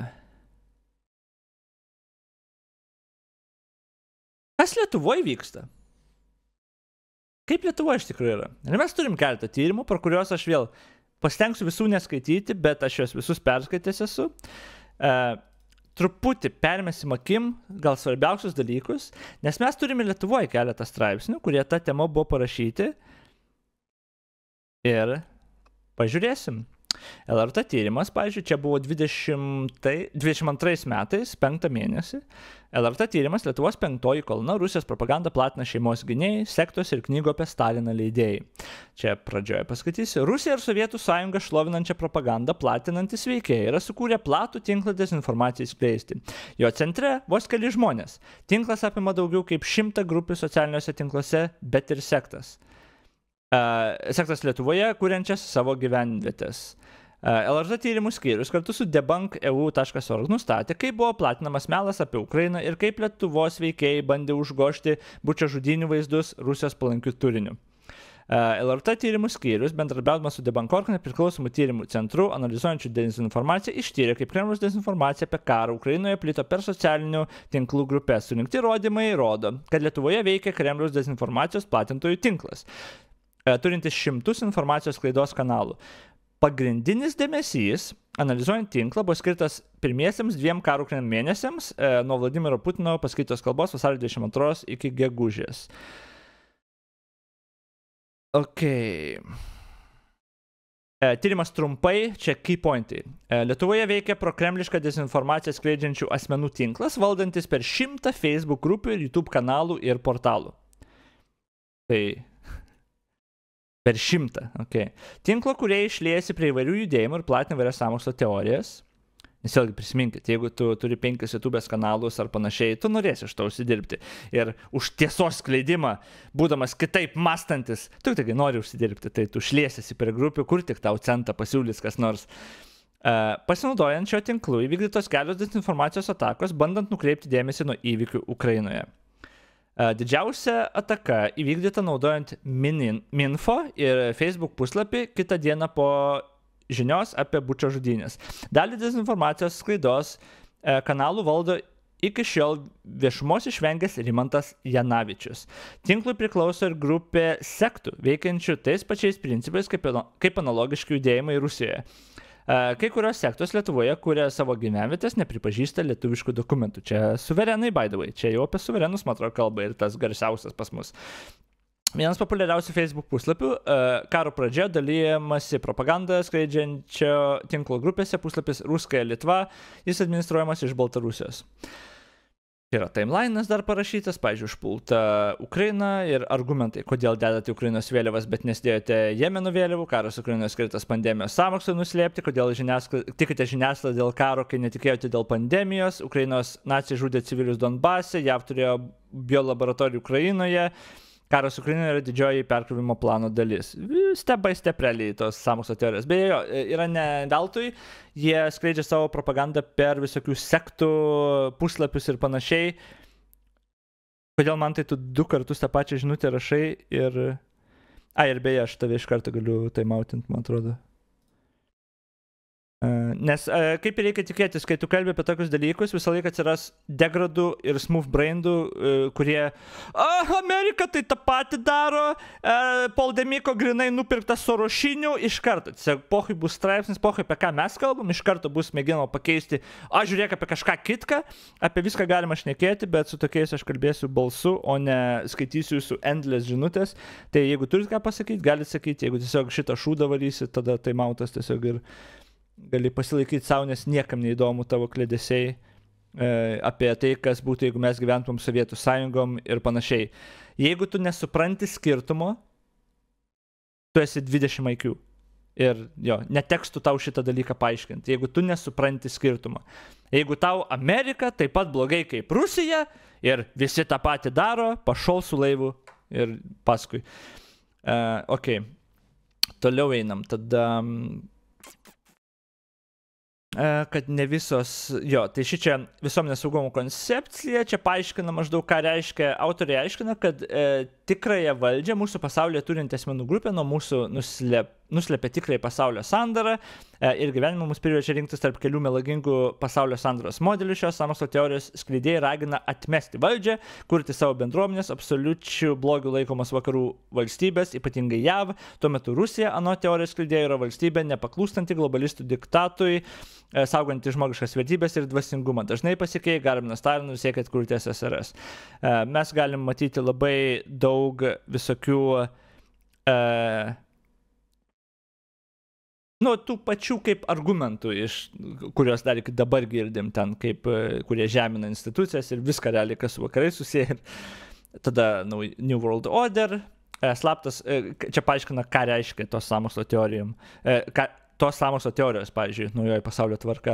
Speaker 1: kas Lietuvoje vyksta? Kaip Lietuvoje iš tikrųjų yra? Ir mes turim keletą tyrimų, pro kuriuos aš vėl pasitengsiu visų neskaityti, bet aš juos visus perskaitęs esu. Uh, truputį permesim akim gal svarbiausius dalykus, nes mes turime Lietuvoje keletą straipsnių, kurie tą temą buvo parašyti. Ir pažiūrėsim. L R T tyrimas, pavyzdžiui, čia buvo dvidešimt antrais metais, penktą mėnesį. L R T tyrimas, Lietuvos penktoji kolona, Rusijos propaganda platina šeimos gynėjai, sektos ir knygų apie Staliną leidėjai. Čia pradžioje paskaitysiu. Rusija ir Sovietų sąjunga šlovinančią propagandą platinantis veikėjai yra sukūrę platų tinklą dezinformacijai skleisti. Jo centre vos keli žmonės. Tinklas apima daugiau kaip šimtą grupių socialiniuose tinkluose, bet ir sektas. Uh, sektas Lietuvoje, kuriančias savo gyvenvietės. Uh, L R T tyrimų skyrius kartu su debunk taškas e u taškas org nustatė, kaip buvo platinamas melas apie Ukrainą ir kaip Lietuvos veikėjai bandė užgožti bučio žudynių vaizdus Rusijos palankių turiniu. Uh, L R T tyrimų skyrius, bendradarbiaudamas su debunk taškas org nepriklausomų tyrimų centru, analizuojančių dezinformaciją, ištyrė, kaip Kremliaus dezinformacija apie karą Ukrainoje plito per socialinių tinklų grupės. Surinkti įrodymai rodo, kad Lietuvoje veikia Kremliaus dezinformacijos platintojų tinklas, turintis šimtus informacijos sklaidos kanalų. Pagrindinis dėmesys, analizuojant tinklą, buvo skirtas pirmiesiams dviem karo Ukrainoje mėnesiams e, nuo Vladimiro Putino paskaitos kalbos vasario dvidešimt antros iki gegužės. Ok. E, tyrimas trumpai, čia key pointai. E, Lietuvoje veikia prokremlišką dezinformaciją skleidžiančių asmenų tinklas, valdantis per šimtą Facebook grupių, YouTube kanalų ir portalų. Tai... Per šimtą, okei. Okay. Tinklo, kurie išliejasi prie įvairių judėjimų ir platina įvairias sąmokslo teorijas. Nes vėlgi prisiminkit, jeigu tu turi penkis YouTube'ės kanalus ar panašiai, tu norėsi iš to užsidirbti. Ir už tiesos skleidimą, būdamas kitaip mąstantis, tu taigi nori užsidirbti, tai tu šliesiesi prie grupių, kur tik tau centą pasiūlys kas nors. pasinaudojant šio tinklu įvykdytos kelios dezinformacijos atakos, bandant nukreipti dėmesį nuo įvykių Ukrainoje. Didžiausia ataka įvykdyta naudojant Minfo ir Facebook puslapį kitą dieną po žinios apie Bučo žudynės. Dalį dezinformacijos sklaidos kanalų valdo iki šiol viešumos išvengęs Rimantas Janavičius. Tinklui priklauso ir grupė sektų, veikiančių tais pačiais principais kaip, kaip analogiški judėjimai Rusijoje. Kai kurios sektos Lietuvoje kuria savo gyvenvietės, nepripažįsta lietuviškų dokumentų. Čia suverenai, by the way. Čia jau apie suverenus, man atrodo, kalba ir tas garsiausias pas mus. Vienas populiariausių Facebook puslapių, karo pradžioje dalyjamasi propaganda skleidžiančio tinklo grupėse puslapis Ruskaya Litva, jis administruojamas iš Baltarusijos. Yra timelinas dar parašytas, pavyzdžiui, užpulta Ukraina ir argumentai, kodėl dedate Ukrainos vėliavas, bet nesidėjote Jemeno vėliavų, karas Ukrainoje skirtas pandemijos sąmokslui nuslėpti, kodėl žiniasklaida, tikite žiniasklaidą dėl karo, kai netikėjote dėl pandemijos, Ukrainos naciai žudė civilius Donbase, J A V turėjo biolaboratorijų Ukrainoje, karas Ukrainoje yra didžioji perkrovimo plano dalis. Step by step realiai tos sąmokslo teorijos. Beje, jo, yra ne veltui, jie skleidžia savo propagandą per visokių sektų, puslapius ir panašiai. Kodėl man tai tu du kartus tą pačią žinutę rašai ir... A, ir beje, aš tave iš karto galiu taimautint, man atrodo. Nes kaip ir reikia tikėtis, kai tu kalbi apie tokius dalykus, visą laiką atsiras degradų ir smooth braindų, kurie ah, Amerika tai tą patį daro, Poldemiko grinai nupirktas Sorošinių, iš karto, tiesiog pohui bus straipsnis, pohui apie ką mes kalbam, iš karto bus mėginama pakeisti, a, žiūrėk apie kažką kitką, apie viską galima šnekėti, bet su tokiais aš kalbėsiu balsu, o ne skaitysiu jūsų endless žinutės, tai jeigu turit ką pasakyti, galite sakyti, jeigu tiesiog šitą šūdą varysit, tada taimautas tiesiog ir gali pasilaikyti savo, nes niekam neįdomu tavo kledesiai e, apie tai, kas būtų, jeigu mes gyventumėm Sovietų sąjungom ir panašiai. Jeigu tu nesupranti skirtumo, tu esi dvidešimt I Q. Ir jo, netekstų tau šitą dalyką paaiškinti, jeigu tu nesupranti skirtumo. Jeigu tau Amerika taip pat blogai kaip Rusija ir visi tą patį daro, pašol su laivu ir paskui. E, ok, toliau einam, tada... kad ne visos, jo, tai ši čia visuomenės saugumo koncepcija, čia paaiškina maždaug, ką reiškia, autoriai aiškina, kad e, tikrąją valdžią mūsų pasaulyje turinti asmenų grupė nuo mūsų nuslėp, nuslėpia tikrąją pasaulio sandarą e, ir gyvenimą mus priverčia rinktis tarp kelių melagingų pasaulio sandaros modelių. Šios sąmokslo teorijos skleidėjai ragina atmesti valdžią, kurti savo bendruomenės, absoliučių blogių laikomas vakarų valstybės, ypatingai J A V. Tuo metu Rusija, anot teorijos skleidėjų, yra valstybė nepaklūstanti globalistų diktatui, sauganti žmogiškas vertybės ir dvasingumą. Dažnai pasikėjai Garbinas Stalinu ir siekia atkurti S S R S. Mes galim matyti labai daug visokių uh, nu, tų pačių kaip argumentų, iš, kuriuos dar iki dabar girdim ten, kaip, kurie žemina institucijas ir viską realiai, kas su vakarai susiję. Tada New World Order, slaptas, čia paaiškina, ką reiškia tos sąmokslo teorijom. Ką, tos sąmokslo teorijos, pavyzdžiui, naujoji pasaulio tvarka.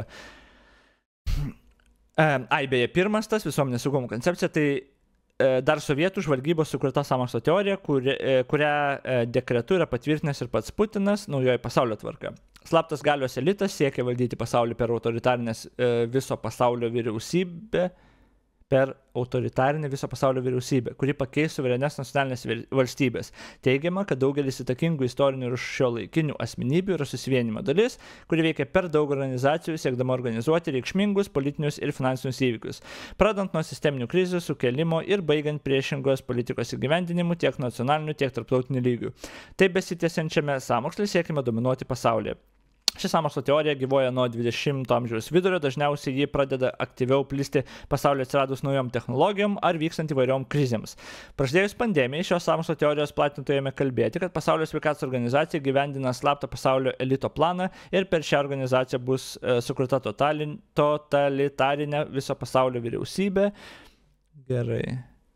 Speaker 1: Ai, beje, pirmas tas visuomenės saugumo koncepcija, tai dar sovietų žvalgybos sukurta sąmokslo teorija, kuri, kurią dekretu yra patvirtinęs ir pats Putinas, naujoji pasaulio tvarka. Slaptas galios elitas siekia valdyti pasaulį per autoritarinės viso pasaulio vyriausybę, per autoritarinę viso pasaulio vyriausybę, kuri pakeis suverenės nacionalinės valstybės. Teigiama, kad daugelis įtakingų istorinių ir šiuolaikinių asmenybių yra susivienimo dalis, kuri veikia per daug organizacijų, siekdama organizuoti reikšmingus politinius ir finansinius įvykius, pradant nuo sisteminių krizių sukėlimo ir baigiant priešingos politikos įgyvendinimu tiek nacionaliniu, tiek tarptautiniu lygiu. Taip besitęsiančiame sąmoksle siekime dominuoti pasaulyje. Ši sąmokslo teorija gyvoja nuo dvidešimto amžiaus vidurio, dažniausiai ji pradeda aktyviau plisti pasaulyje atsiradus naujom technologijom ar vykstant įvairiom krizėms. Prasidėjus pandemijai, šios sąmokslo teorijos platintojai ėmė kalbėti, kad Pasaulio sveikatos organizacija gyvendina slaptą pasaulio elito planą ir per šią organizaciją bus e, sukurta totalin, totalitarinė viso pasaulio vyriausybė. Gerai.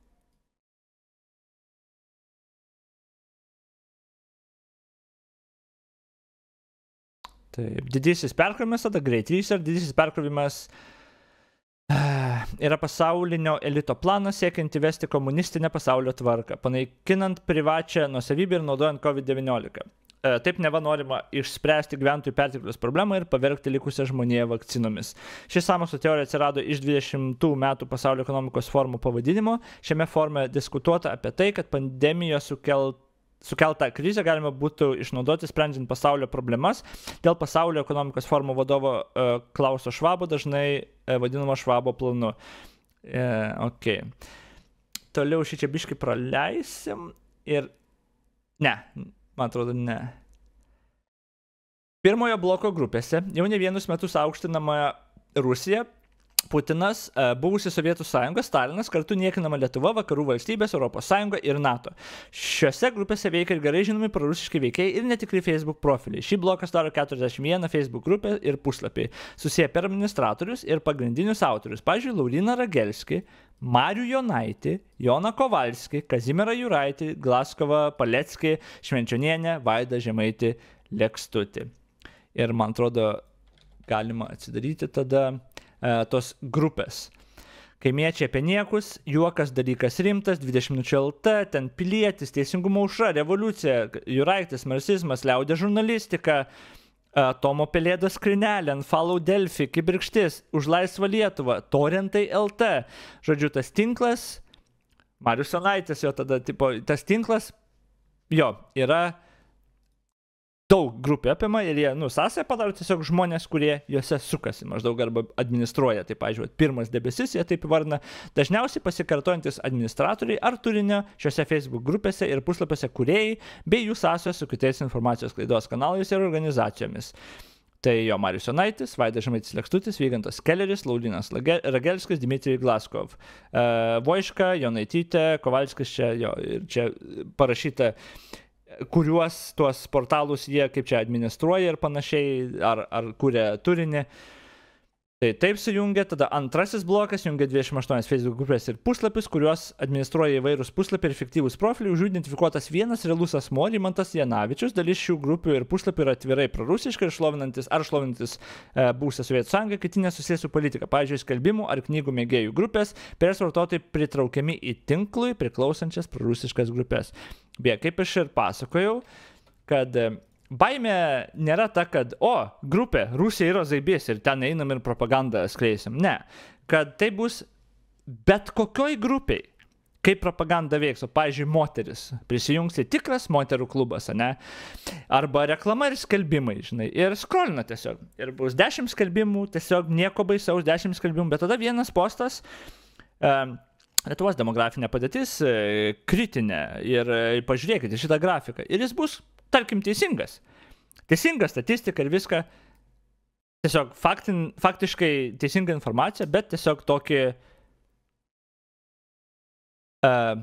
Speaker 1: Taip, didysis perkrovimas, tada Great Reset, didysis perkrovimas uh, yra pasaulinio elito planas siekiant įvesti komunistinę pasaulio tvarką, panaikinant privačią nuosavybę ir naudojant COVID devyniolika. taip neva norima išspręsti gyventojų pertekliaus problemą ir pavergti likusią žmoniją vakcinomis. Ši sąmokslo teorija atsirado iš dvidešimtų metų pasaulio ekonomikos forumo pavadinimo. Šiame forume diskutuota apie tai, kad pandemijos sukelt sukeltą krizę galima būtų išnaudoti sprendžiant pasaulio problemas. Dėl pasaulio ekonomikos forumo vadovo uh, Klauso Švabo, dažnai uh, vadinamo Švabo planu. Uh, ok. Toliau šį čia biškai praleisim ir... Ne, man atrodo, ne. Pirmojo bloko grupėse jau ne vienus metus aukštinama Rusija, Putinas, buvusi Sovietų sąjunga, Stalinas, kartu niekinama Lietuva, vakarų valstybės, Europos sąjunga ir NATO. Šiuose grupėse veikia ir gerai žinomi prorusiški veikėjai ir netikri Facebook profiliai. Šį bloką sudaro keturiasdešimt viena Facebook grupė ir puslapiai, susiję per administratorius ir pagrindinius autorius. Pavyzdžiui, Lauryną Ragelskį, Marių Jonaitį, Joną Kovalskį, Kazimierą Juraitį, Glaskovą, Paleckį, Švenčionienę, Vaidą Žemaitį, Lekstutį. Ir man atrodo, galima atsidaryti tada tos grupės. Kaimiečiai apie niekus, juokas dalykas rimtas, dvidešimt minučių L T, ten pilietis, teisingumo aušra, revoliucija, Juraitis, marksizmas, liaudė žurnalistika, Tomo Pelėdos skrinelė, Follow Delfi, kibirkštis, už laisvą Lietuvą, Torentai L T. Žodžiu, tas tinklas, Marius Jonaitis, jo tada, tipo, tas tinklas, jo, yra daug grupių apima ir jie, nu, sąsąją padaro tiesiog žmonės, kurie juose sukasi maždaug arba administruoja. Tai, pavyzdžiui, pirmas debesis, jie taip įvardina, dažniausiai pasikartojantis administratoriai ar turinio šiuose Facebook grupėse ir puslapiuose kūrėjai, bei jų sąsajos su kitais informacijos sklaidos kanalais ir organizacijomis. Tai jo Marius Jonaitis, Vaidas Žemaitis Lekstutis, Vygantas Kelleris, Laurynas Ragelskis, Dmitrijus Glaskov, uh, Voiška, Jonaitytė, Kovalskis čia, jo, ir čia parašyta, kuriuos tuos portalus jie kaip čia administruoja ir panašiai, ar, ar kuria turinį. Tai taip sujungia, tada antrasis blokas jungia dvidešimt aštuonias Facebook grupės ir puslapius, kuriuos administruoja įvairūs puslapiai ir fiktyvūs profiliai, už jų identifikuotas vienas realus asmuo, Rimantas Janavičius. Dalis šių grupių ir puslapių yra atvirai prorusiškai ir šlovinantis ar šlovinantis e, buvusią Sovietų sąjungą, kiti nesusijęs su politika. Pavyzdžiui, skelbimų ar knygų mėgėjų grupės, prieš vartotojai pritraukiami į tinklui priklausančias prorusiškas grupės. Beje, kaip aš ir pasakojau, kad baimė nėra ta, kad, o, grupė, Rusija yra zaibės ir ten einam ir propagandą skleisim. Ne, kad tai bus bet kokioj grupiai, kaip propaganda veiks. O, pavyzdžiui, moteris prisijungs į tikras moterų klubas, ne? Arba reklama ir skelbimai, žinai, ir skrolina tiesiog. Ir bus dešimt skelbimų, tiesiog nieko baisaus, dešimt skelbimų, bet tada vienas postas, um, Lietuvos demografinė padėtis kritinė ir pažiūrėkite šitą grafiką. Ir jis bus, tarkim, teisingas. Teisinga statistika ir viską. Tiesiog faktin, faktiškai teisinga informacija, bet tiesiog tokį uh,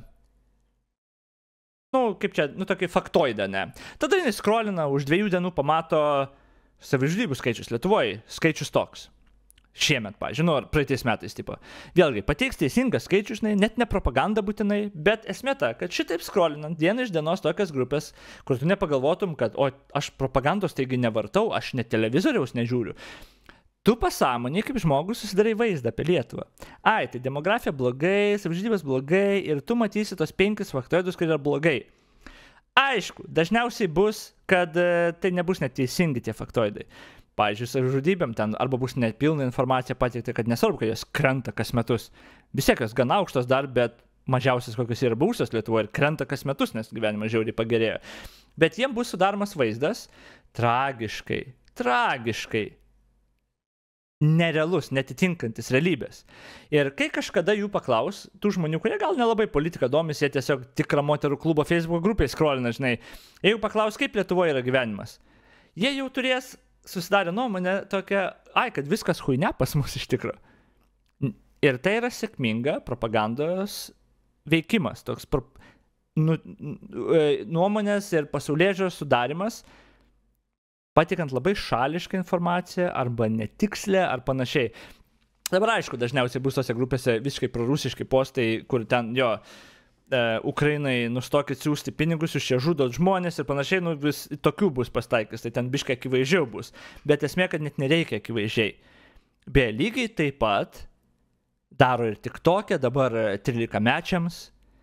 Speaker 1: nu, kaip čia, nu, tokį faktoidą, ne. Tada jis skrolina, už dviejų dienų pamato savižudybių skaičius Lietuvoje, skaičius toks. Šiemet, pavyzdžiui, nu, ar praeitais metais, tipo. Vėlgi, pateiks teisingas skaičius, net ne propaganda būtinai, bet esmė ta, kad šitaip skrolinant dieną iš dienos tokias grupės, kur tu nepagalvotum, kad, o, aš propagandos taigi nevartau, aš net televizoriaus nežiūriu. Tu pasąmonėj kaip žmogus susidarai vaizdą apie Lietuvą. Ai, tai demografija blogai, savižudybės blogai ir tu matysi tos penkis faktoidus, kurie yra blogai. Aišku, dažniausiai bus, kad tai nebus neteisingi tie faktoidai. Pavyzdžiui, savižudybėm ten arba bus nepilna informacija pateikta, kad nesvarbu, kad jos krenta kas metus. Vis tiek jos gana aukštos dar, bet mažiausias kokios yra buvusios Lietuvoje ir krenta kas metus, nes gyvenimas žiauriai pagerėjo. Bet jiem bus sudaromas vaizdas tragiškai, tragiškai nerealus, netitinkantis realybės. Ir kai kažkada jų paklaus, tų žmonių, kurie gal nelabai politika domisi, jie tiesiog tikrą moterų klubo Facebook grupėje skrolina, žinai, jeigu paklaus, kaip Lietuvoje yra gyvenimas, jie jau turės susidarė nuomonę tokia, ai, kad viskas huinia pas mus iš tikro. Ir tai yra sėkminga propagandos veikimas, toks pro, nu, nuomonės ir pasaulėžiūros sudarimas, patikant labai šališką informaciją arba netikslę ar panašiai. Dabar aišku, dažniausiai bus tose grupėse visiškai prorusiški postai, kur ten jo Ukrainai nustokit siūsti pinigus, jūs čia žudot žmonės ir panašiai, nu vis tokių bus pastaikęs, tai ten biškai akivaizdžiau bus. Bet esmė, kad net nereikia akivaizdžiai. Be lygiai taip pat daro ir TikTok'e, dabar trylikamečiams,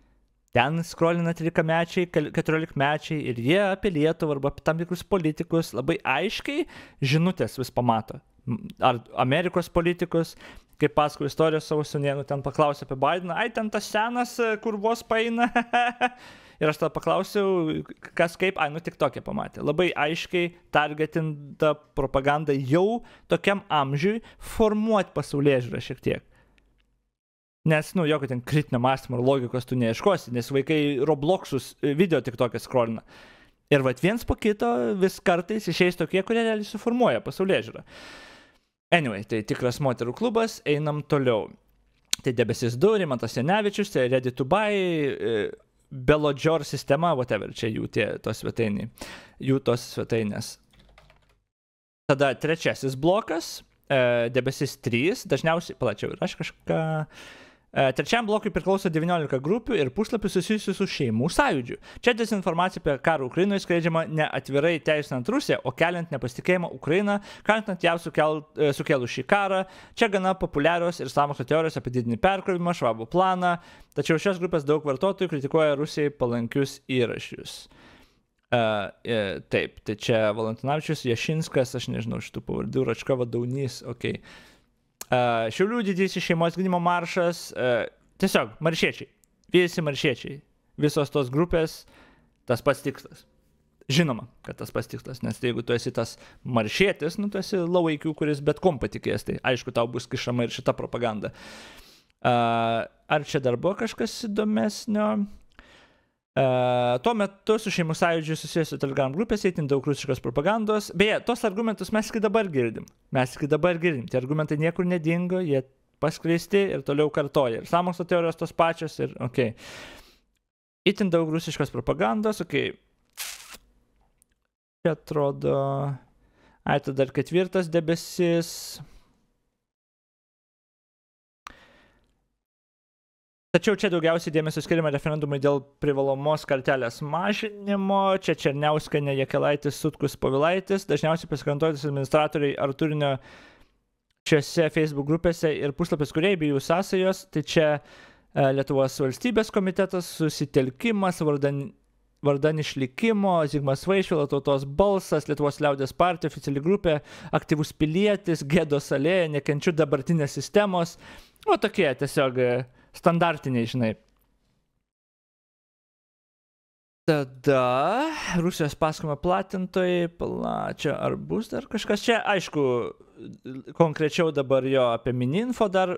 Speaker 1: ten skrolina trylikamečiai, keturiolikmečiai ir jie apie Lietuvą arba apie tam tikrus politikus labai aiškiai žinutės vis pamato. Ar Amerikos politikus, kaip paskui istorijos savo sūnėnų, ten paklausė apie Bideną, ai ten tas senas, kur vos paeina. Ir aš tada paklausiau, kas kaip, ai, nu tik tokia pamatė. Labai aiškiai targetinta propaganda jau tokiam amžiui formuoti pasaulėžiūrą šiek tiek. Nes, nu, jokio ten kritinio mąstymo ar logikos tu neieškosi, nes vaikai Robloxus video tik tokia skrolina. Ir vat viens po kito vis kartais išeis tokie, kurie realiai suformuoja pasaulėžiūrą. Anyway, tai tikras moterų klubas, einam toliau. Tai Debesis du, Rimantas Janevičius, tai Ready to Buy, Belodžor sistema, whatever, čia jų tie tos svetainiai, jų tos svetainės. Tada trečiasis blokas, Debesis trys, dažniausiai, palačiau, ir aš kažką... Trečiam blokui priklauso devyniolika grupių ir puslapių susijusių su šeimų sąjūdžiu. Čia dezinformacija apie karą Ukrainoje skleidžiama ne atvirai teisinant Rusiją, o keliant nepasitikėjimą Ukrainą, kaltinant jav sukel, sukėlus šį karą. Čia gana populiarios ir sąmokslo teorijos apie didinį perkrovimą, švabų planą, tačiau šios grupės daug vartotojų kritikuoja Rusijai palankius įrašius. Uh, e, taip, tai čia Valentinavičius, Jašinskas, aš nežinau šitų pavardžių, Račka Vadaunys, okei. Okay. Uh, Šiaulių didysis šeimos gynimo maršas, uh, tiesiog maršiečiai, visi maršiečiai, visos tos grupės, tas pats tikslas. Žinoma, kad tas pats tikslas, nes jeigu tu esi tas maršietis, nu tu esi lauaikių, kuris bet kom patikės, tai aišku, tau bus kišama ir šita propaganda. Uh, ar čia dar buvo kažkas įdomesnio? Uh, tuo metu su šeimų sąjūdžiu susijusiu Telegram grupės įtin daug rusiškos propagandos. Beje, tos argumentus mes iki dabar girdim. Mes iki dabar girdim. Tie argumentai niekur nedingo, jie paskleisti ir toliau kartoja. Ir sąmokslo teorijos tos pačios ir okei. Okay. Įtin daug rusiškos propagandos, okei. Okay. Čia atrodo... Ai, tada dar ketvirtas debesis... Tačiau čia daugiausiai dėmesio skiriama referendumai dėl privalomos kartelės mažinimo. Čia Černiauskienė, Jakelaitis, Sutkus, Povilaitis, dažniausiai pasikartojantis administratoriai ar turinio šiose Facebook grupėse ir puslapis kuriai bei jų sąsajos. Tai čia e, Lietuvos valstybės komitetas, susitelkimas, vardan, vardan išlikimo, Zigmas Vaišvila, Tautos balsas, Lietuvos liaudės partija, oficiali grupė, aktyvus pilietis, Gėdos alėja, nekenčiu dabartinės sistemos. O tokie tiesiog... standartiniai, žinai. Tada Rusijos pasakojimo platintojai, plačia, ar bus dar kažkas čia, aišku, konkrečiau dabar jo apie Mininfo dar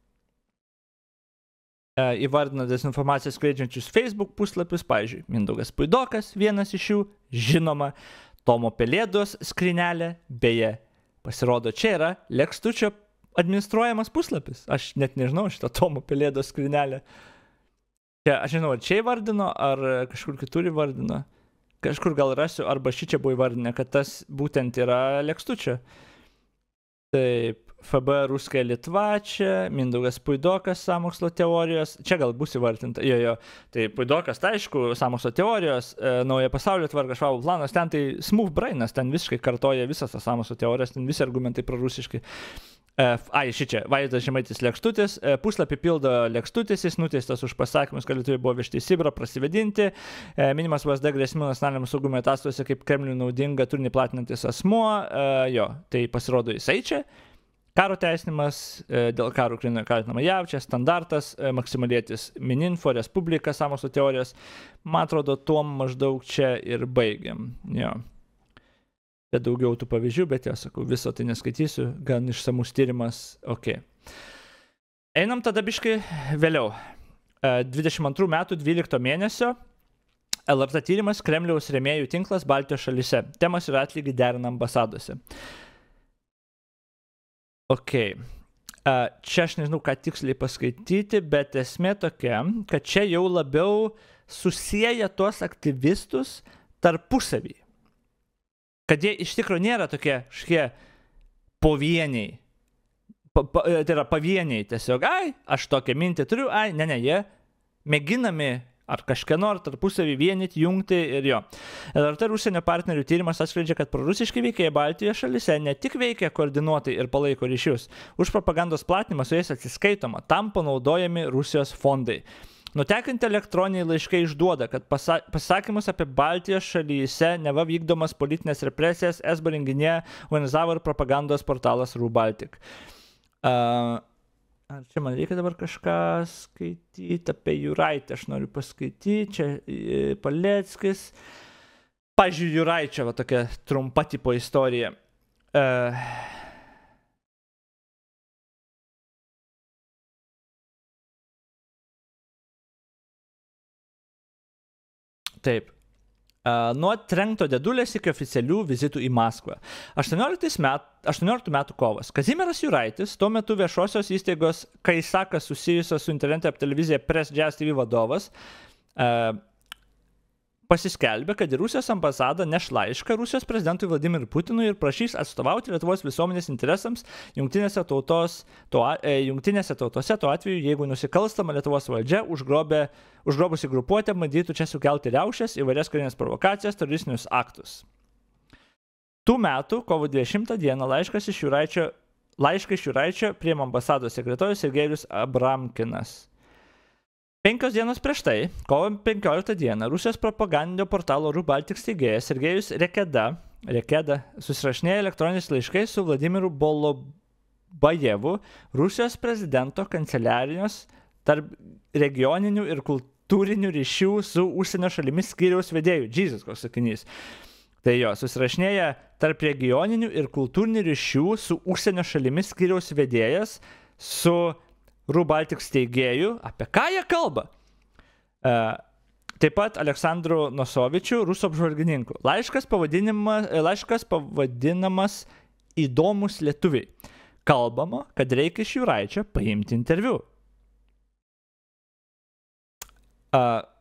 Speaker 1: e, įvardina dezinformaciją skleidžiančius Facebook puslapius, pavyzdžiui, Mindaugas Puidokas, vienas iš jų, žinoma, Tomo Pelėdos skrinelė, beje, pasirodo, čia yra Lekstučio administruojamas puslapis. Aš net nežinau šitą Tomo Pelėdos skrinelę. Čia, aš nežinau, ar čia įvardino, ar kažkur kitur įvardino. Kažkur gal rasiu, arba ši čia buvo įvardinę, kad tas būtent yra Lekstučio. Taip, F B Ruskая Litva čia, Mindaugas Puidokas, sąmokslo teorijos. Čia gal bus įvardinta. Jo, jo. Tai Puidokas, tai aišku, sąmokslo teorijos, e, nauja pasaulio tvarka, švabų planas, ten tai smooth brainas, ten visiškai kartoja visas tas sąmokslo teorijas, ten visi argumentai prorusiškai. Ai, šičia, Vaidas Žemaitis Lekstutis, puslapį pildo Lekstutis, jis nuteistas už pasakymus, kad lietuviai buvo vežti į Sibirą prasivedinti, minimas V S D grėsmių nacionaliniam saugumui ataskaitose kaip Kremliui naudinga turinį platinantis asmuo, jo, tai pasirodo jisai čia, karo teisinimas, dėl karo Ukrainoje kaltinama jav, čia standartas, maksimalietis Mininfo, Respublika, sąmokslo teorijos, man atrodo, tuom maždaug čia ir baigiam, jo. Bet daugiau tų pavyzdžių, bet jau sakau, viso tai neskaitysiu, gan išsamus tyrimas, okei. Okay. Einam tada biškai vėliau. dvidešimt antrų metų dvylikto mėnesio L R T tyrimas Kremliaus rėmėjų tinklas Baltijos šalyse. Temas ir atlygį derina ambasadose. Okei. Okay. Čia aš nežinau, ką tiksliai paskaityti, bet esmė tokia, kad čia jau labiau susieja tuos aktyvistus tarpusavį. Kad jie iš tikrųjų nėra tokie škie pavieniai. Pa, pa, tai yra pavieniai tiesiog, ai, aš tokią mintį turiu, ai, ne, ne, jie mėginami ar kažkieno ar tarpusavį vienyti, jungti ir jo. L R T ir užsienio partnerių tyrimas atskleidžia, kad prorusiški veikėjai Baltijos šalyse ne tik veikia koordinuotai ir palaiko ryšius, už propagandos platinimą su jais atsiskaitoma, tam panaudojami Rusijos fondai. Nutekinti elektroniniai laiškai išduoda, kad pasa pasakymus apie Baltijos šalyse neva vykdomas politinės represijas S B renginėje organizavo ir propagandos portalas RU Baltic. Uh, ar čia man reikia dabar kažką skaityti apie Juraitę, aš noriu paskaityti, čia e, Paleckis. Pavyzdžiui, Juraičio, va tokia trumpa tipo istorija. Uh, taip. Uh, nuo trenkto dėdulės iki oficialių vizitų į Maskvą. aštuonioliktų metų kovas. Kazimieras Juraitis, tuo metu viešosios įstaigos Kaisakas susijusios su interneto televizija Press Jazz T V vadovas, uh, pasiskelbė, kad į Rusijos ambasadą neš laišką Rusijos prezidentui Vladimirui Putinui ir prašys atstovauti Lietuvos visuomenės interesams jungtinėse, tautos, to, e, jungtinėse tautose tuo atveju, jeigu nusikalstama Lietuvos valdžia užgrobė, užgrobusi grupuotę bandytų čia sukelti riaušes, įvairias karinės provokacijas, teroristinius aktus. Tų metų, kovo dvidešimtą dieną, laiškas iš Juraičio, laišką iš Juraičio priėmė ambasados sekretorius Sergejus Abramkinas. Penkios dienos prieš tai, kovo penkioliktą dieną, Rusijos propagandinio portalo RU Baltic steigėjas Sergejus Rekeda, Rekeda susirašinėjo elektroniniais laiškais su Vladimiru Bolobajevu, Rusijos prezidento kanceliarijos tarp regioninių ir kultūrinių ryšių su užsienio šalimis skyriaus vedėjų. Jesus, koks sakinys. Tai jo, susirašinėja tarp regioninių ir kultūrinių ryšių su užsienio šalimis skyriaus vedėjas su RU Baltic steigėjų, apie ką jie kalba? E, taip pat Aleksandru Nosovičiu, rusų apžvalgininku. Laiškas, laiškas pavadinamas Įdomus lietuviai. Kalbama, kad reikia iš Juraičio paimti interviu. E,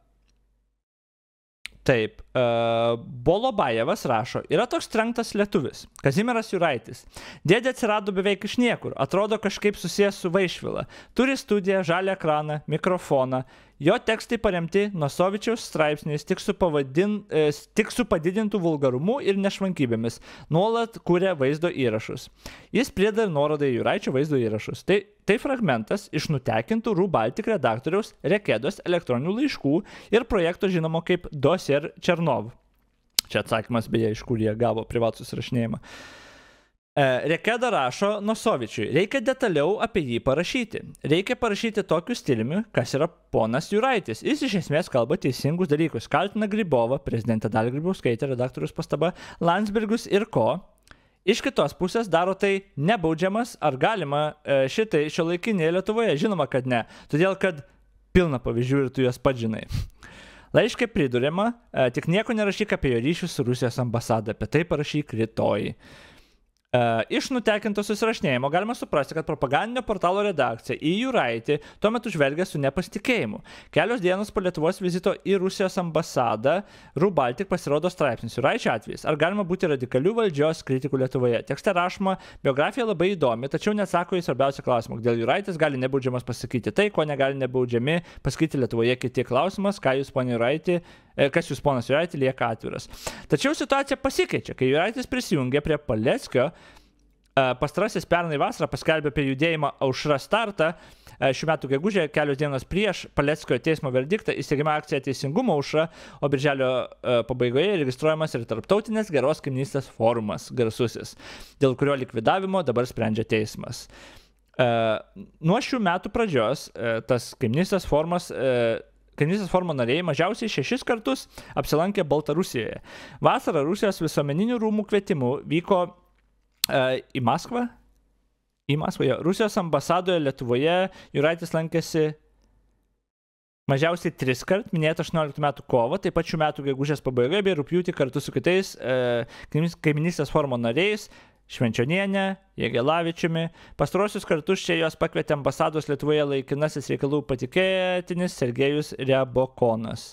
Speaker 1: taip, e, Bolobajevas rašo, yra toks trenktas lietuvis, Kazimieras Juraitis. Dėdė atsirado beveik iš niekur, atrodo kažkaip susijęs su Vaišvila. Turi studiją, žalią ekraną, mikrofoną. Jo tekstai paremti Nosovičiaus straipsniais tik su, pavadin, e, tik su padidintų vulgarumu ir nešvankybėmis. Nuolat kuria vaizdo įrašus. Jis prieda ir nuorodą į Juraičio vaizdo įrašus. Tai, tai fragmentas iš nutekintų RU Baltic redaktoriaus Rekedos elektroninių laiškų ir projekto žinomo kaip Dosier Černov. Čia atsakymas beje, iš kur jie gavo privatų susirašinėjimą. E, Rekeda rašo Nosovičiui, reikia detaliau apie jį parašyti. Reikia parašyti tokiu stiliumi, kas yra ponas Juraitis. Jis iš esmės kalba teisingus dalykus. Kaltina Grybovą, prezidentę Dalią Grybauskaitę, redaktorius pastaba, Landsbergius ir ko. Iš kitos pusės daro tai nebaudžiamas, ar galima e, šitai šiuolaikinėje Lietuvoje? Žinoma, kad ne. Todėl, kad pilna pavyzdžių ir tu juos pats žinai. Laiškai priduriama, e, tik nieko nerašyk apie jo ryšius su Rusijos ambasada, apie tai parašyk rytoj. Uh, iš nutekinto susirašinėjimo galima suprasti, kad propagandinio portalo redakcija į Juraitį tuo metu žvelgia su nepasitikėjimu. Kelios dienos po Lietuvos vizito į Rusijos ambasadą RU Baltic pasirodo straipsnis Juraičio atvejis. Ar galima būti radikalių valdžios kritikų Lietuvoje? Tekste rašoma, biografija labai įdomi, tačiau neatsako į svarbiausią klausimą. Dėl Juraitis gali nebaudžiamas pasakyti tai, ko negali nebaudžiami pasakyti Lietuvoje kiti klausimas, ką jūs, ponė Juraitį, kas jūs, ponas Juraitį, lieka atviras. Tačiau situacija pasikeičia, kai Juraitis prisijungė prie Paleckio. Pastarasis pernai vasarą paskelbė apie judėjimą Aušra startą. Šių metų gegužė, kelios dienos prieš Paleckio teismo verdiktą, įsteigiama akcija Teisingumo Aušra, o birželio pabaigoje registruojamas ir Tarptautinės geros kaimynystės forumas garsusis, dėl kurio likvidavimo dabar sprendžia teismas. Nuo šių metų pradžios tas kaimynystės forumas Kaimynystės forumo nariai mažiausiai šešis kartus apsilankė Baltarusijoje. Vasarą Rusijos visuomeninių rūmų kvietimu vyko uh, į Maskvą. Į Maskvą, jo. Rusijos ambasadoje Lietuvoje Juraitis lankėsi mažiausiai tris kart, minėta aštuonioliktų metų kovo, taip pat šių metų gegužės pabaigoje bei rugpjūtį kartu su kitais uh, kaimynystės forumo nariais, Švenčionienė, Jagelavičiumi. Pastarosius kartus čia jos pakvietė ambasados Lietuvoje laikinasis reikalų patikėtinis Sergejus Ryabokonas.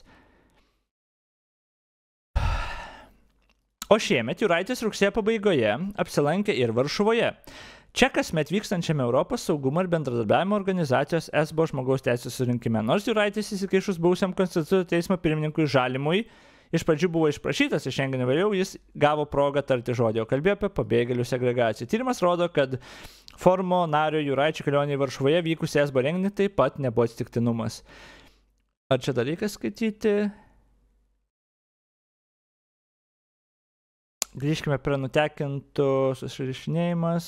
Speaker 1: O šiemet Juraitis rugsėjo pabaigoje apsilankė ir Varšuvoje. Čia kasmet vykstančiame Europos saugumo ir bendradarbiavimo organizacijos S B O žmogaus teisės surinkime. Nors Juraitis įsikišus buvusiam Konstitucinio teismo pirmininkui Žalimui iš pradžių buvo išprašytas iš renginio, vėliau jis gavo progą tarti žodį, o kalbėjo apie pabėgėlių segregaciją. Tyrimas rodo, kad forumo nario Juraičio kelionė į Varšuvoje vykusi S B O renginį taip pat nebuvo atsitiktinumas. Ar čia dar reikia skaityti? Grįžkime prie nutekintų susirašinėjimas.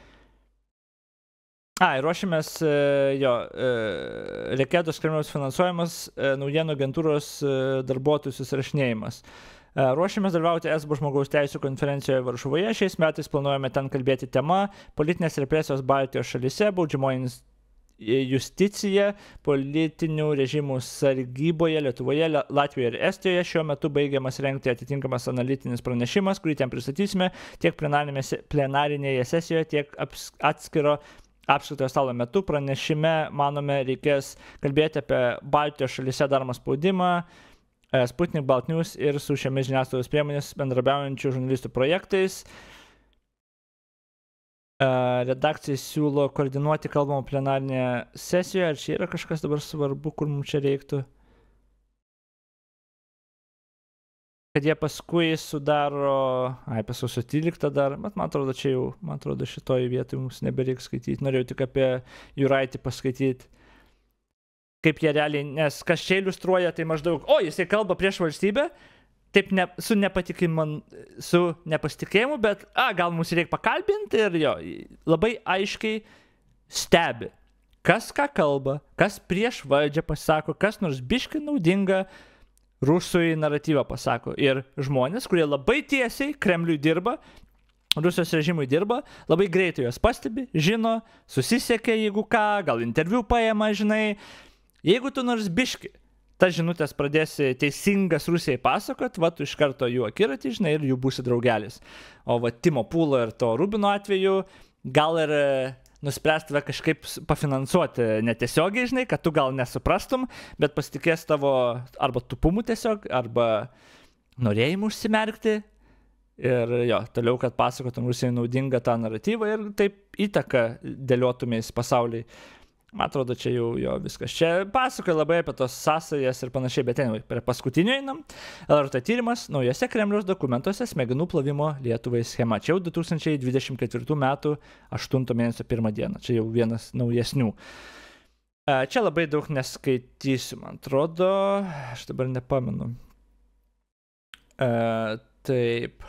Speaker 1: Ai, ruošimės, jo, reikėtų Kremliaus finansuojamas naujienų agentūros darbuotojų susirašinėjimas. Ruošimės dalyvauti E S B O žmogaus teisų konferencijoje Varšuvoje. Šiais metais planuojame ten kalbėti tema politinės represijos Baltijos šalyse, baudžiamoji justicija, politinių režimų sargyboje Lietuvoje, Latvijoje ir Estijoje. Šiuo metu baigiamas rengti atitinkamas analitinis pranešimas, kurį ten pristatysime tiek plenarinėje sesijoje, tiek atskiro apskritojo stalo metu. Pranešime, manome, reikės kalbėti apie Baltijos šalyse daromą spaudimą, Sputnik, Baltnews ir su šiomis žiniasklaidos priemonės bendrabiaujančių žurnalistų projektais. Redakcija siūlo koordinuoti kalbamą plenarinėje sesijoje. Ar čia yra kažkas dabar svarbu, kur mums čia reiktų? Kad jie paskui sudaro... Ai, paskui su tryliktą dar. Bet man atrodo, čia jau, man atrodo, šitoj vietoj mums nebereikia skaityti. Norėjau tik apie Juraitį paskaityti. Kaip jie realiai, nes kas čia iliustruoja, tai maždaug, o, jisai kalba prieš valstybę, taip ne, su, su nepasitikėjimu, bet, a, gal mums reikia pakalbinti ir jo, labai aiškiai stebi, kas ką kalba, kas prieš valdžią pasako, kas nors biškai naudinga Rusui naratyvą pasako. Ir žmonės, kurie labai tiesiai Kremliui dirba, Rusijos režimui dirba, labai greitai juos pastebi, žino, susisiekia, jeigu ką, gal interviu paėma, žinai. Jeigu tu nors biški, ta žinutės pradėsi teisingas Rusijai pasakot, va, tu iš karto jų akiratį, žinai, ir jų būsi draugelis. O va, Timo Pūlo ir to Rubino atveju, gal ir nuspręs tave kažkaip pafinansuoti netiesiogiai, žinai, kad tu gal nesuprastum, bet pasitikės tavo arba tupumu tiesiog, arba norėjimu užsimerkti. Ir jo, toliau, kad pasakotum Rusijai naudingą tą naratyvą ir taip įtaką dėliotumės pasauliai. Man atrodo, čia jau jo viskas. Čia pasakoja labai apie tos sąsajas ir panašiai, bet anyway, prie paskutinio einam. L R T tyrimas naujose Kremliaus dokumentuose smegenų plovimo Lietuvai schema. Čia jau du tūkstančiai dvidešimt ketvirtų metų aštunto mėnesio pirmą dieną. Čia jau vienas naujesnių. Čia labai daug neskaitysiu, man atrodo. Aš dabar nepamenu. Taip.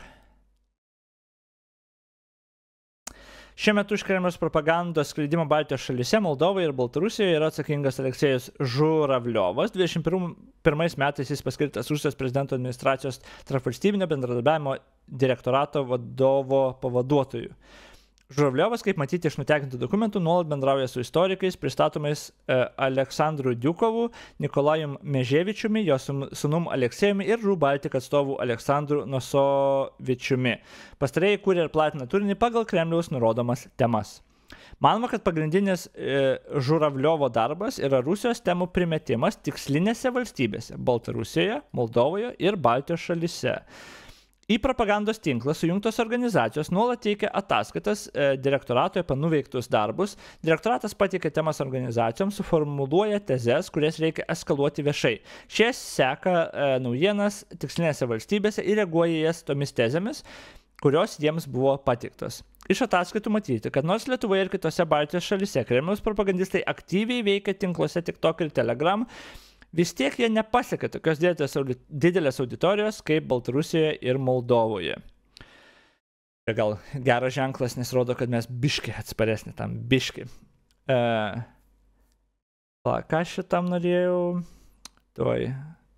Speaker 1: Šiuo metu už Kremliaus propagandos skleidimą Baltijos šalyse, Moldovoje ir Baltarusijoje yra atsakingas Aleksejus Žuravliovas. dvidešimt pirmais metais jis paskirtas Rusijos prezidento administracijos tarpvalstybinio bendradarbiavimo direktorato vadovo pavaduotoju. Žuravliovas, kaip matyti iš nutekintų dokumentų, nuolat bendrauja su istorikais, pristatomais e, Aleksandru Diukovu, Nikolajum Meževičiumi, jo sūnum Aleksejumi ir RU Baltic atstovu Aleksandru Nosovičiumi. Pastarėjai kūrė ir platina turinį pagal Kremliaus nurodomas temas. Manoma, kad pagrindinis e, Žuravliovo darbas yra Rusijos temų primetimas tikslinėse valstybėse – Baltarusijoje, Moldovoje ir Baltijos šalyse. Į propagandos tinklą sujungtos organizacijos nuolat teikia ataskaitas e, direktoratui apie nuveiktus darbus. Direktoratas pateikia temas organizacijoms, suformuluoja tezes, kurias reikia eskaluoti viešai. Šie seka e, naujienas tikslinėse valstybėse ir reaguoja jas tomis tezėmis, kurios jiems buvo pateiktos. Iš ataskaitų matyti, kad nors Lietuvoje ir kitose Baltijos šalyse Kremliaus propagandistai aktyviai veikia tinkluose TikTok ir Telegram, vis tiek jie nepasiekia tokios didelės auditorijos kaip Baltarusijoje ir Moldovoje. Ir gal geras ženklas, nes rodo, kad mes biški atsparesni tam, biški. E, la, ką šitam norėjau? Tuoj.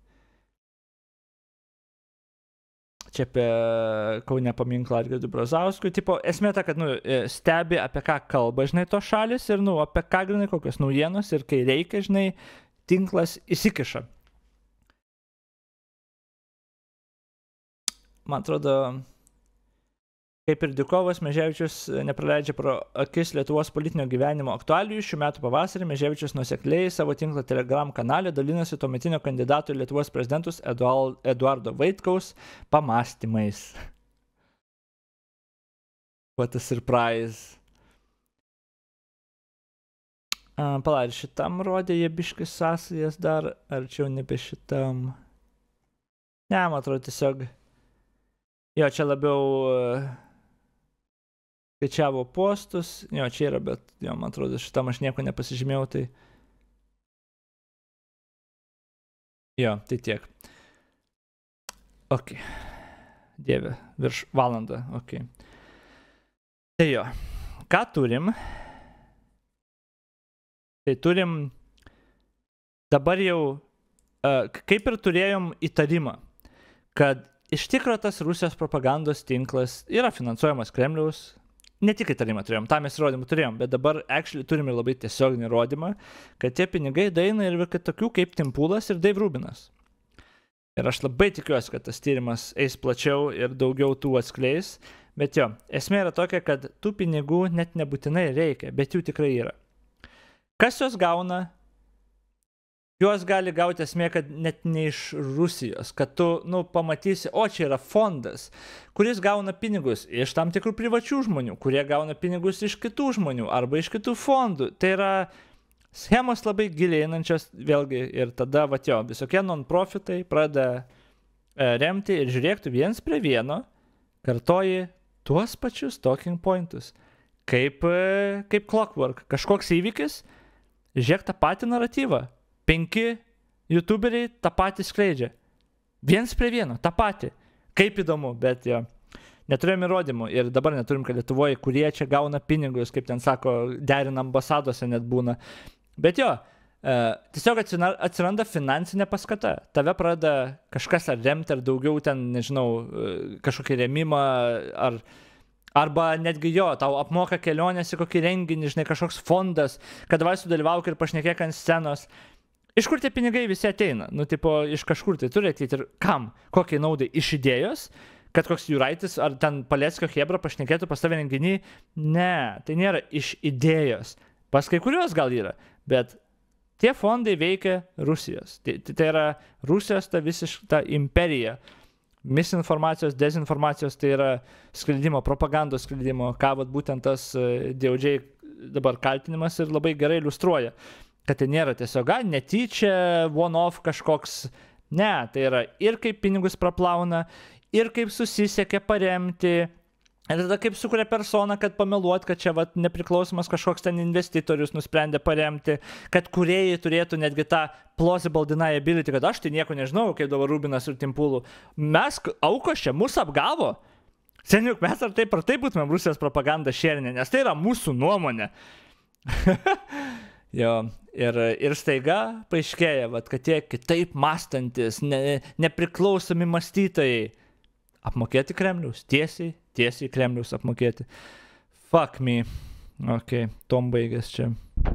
Speaker 1: Čia apie Kaune paminklą Algirdui Brazauskui. Tipo, esmė ta, kad nu, stebi, apie ką kalba, žinai, tos šalis ir nu, apie ką, žinai, kokios naujienos ir kai reikia, žinai, tinklas įsikiša. Man atrodo, kaip ir Diukovas, Meževičius nepraleidžia pro akis Lietuvos politinio gyvenimo aktualijų. Šių metų pavasarį Meževičius nuosekliai savo tinklą Telegram kanale dalinasi tuometinio kandidato į Lietuvos prezidentus Eduardo Vaitkaus pamastymais. What a surprise. Pala, ar šitam rodė jie biškis sąsajas dar, ar čia jau nebe šitam? Ne, man atrodo tiesiog... Jo, čia labiau skaičiavo postus. Jo, čia yra, bet jo, man atrodo šitam aš nieko nepasižymėjau, tai... Jo, tai tiek. Ok. Dieve, virš valandą, ok. Tai jo, ką turim? Tai turim dabar jau, uh, kaip ir turėjom įtarimą, kad iš tikro tas Rusijos propagandos tinklas yra finansuojamas Kremliaus. Ne tik įtarimą turėjom, tam mes įrodymą turėjom, bet dabar actually turim ir labai tiesioginį įrodymą, kad tie pinigai daina ir kad tokių kaip Timpulas ir Dave Rubinas. Ir aš labai tikiuosi, kad tas tyrimas eis plačiau ir daugiau tų atskleis, bet jo, esmė yra tokia, kad tų pinigų net nebūtinai reikia, bet jų tikrai yra. Kas juos gauna? Juos gali gauti esmė, kad net ne iš Rusijos, kad tu, nu, pamatysi, o čia yra fondas, kuris gauna pinigus iš tam tikrų privačių žmonių, kurie gauna pinigus iš kitų žmonių arba iš kitų fondų. Tai yra schemos labai giliai einančios, vėlgi, ir tada, va, jo, visokie non-profitai pradeda e, remti ir žiūrėktų viens prie vieno, kartoji tuos pačius talking pointus, kaip, e, kaip clockwork, kažkoks įvykis, žiūrėk tą patį naratyvą. Penki youtuberiai tą patį skleidžia. Viens prie vieno, tą patį. Kaip įdomu, bet jo. Neturėjom įrodymų ir dabar neturim, kad Lietuvoje, kurie čia gauna pinigus, kaip ten sako, derina ambasadose net būna. Bet jo, e, tiesiog atsiranda finansinė paskata. Tave pradeda kažkas ar remti, ar daugiau ten, nežinau, kažkokį remimą, ar... Arba netgi jo, tau apmoka kelionės į kokį renginį, žinai, kažkoks fondas, kad vai sudalyvauk ir pašnekėk ant scenos. Iš kur tie pinigai visi ateina? Nu, tipo, iš kažkur tai turi ateiti ir kam? Kokiai naudai? Iš idėjos? Kad koks Juraitis ar ten Paleckio chebra pašnekėtų pas tave renginį? Ne, tai nėra iš idėjos. Pas kai kurios gal yra, bet tie fondai veikia Rusijos. Tai, tai yra Rusijos ta visiška imperija. Misinformacijos, dezinformacijos, tai yra skleidimo, propagandos skleidimo, ką vat būtent tas D O J dabar kaltinimas ir labai gerai iliustruoja, kad tai nėra tiesiog, a, netyčia, one-off kažkoks, ne, tai yra ir kaip pinigus praplauna, ir kaip susisiekia paremti, ir tada kaip sukuria persona, kad pameluot, kad čia vat nepriklausomas kažkoks ten investitorius nusprendė paremti, kad kūrėjai turėtų netgi tą plausible deniability, kad aš tai nieko nežinau, kaip dabar Rubinas ir Timpulų. Mes, aukos čia, mus apgavo. Seniuk, mes ar taip ar taip būtumėm Rusijos propagandą šėrinę, nes tai yra mūsų nuomonė. Jo, ir, ir staiga paaiškėja, vat, kad tie kitaip mąstantis, ne, nepriklausomi mąstytojai apmokėti Kremliaus, tiesiai, tiesiai Kremliaus apmokėti. Fuck me. Ok, tom baigės čia.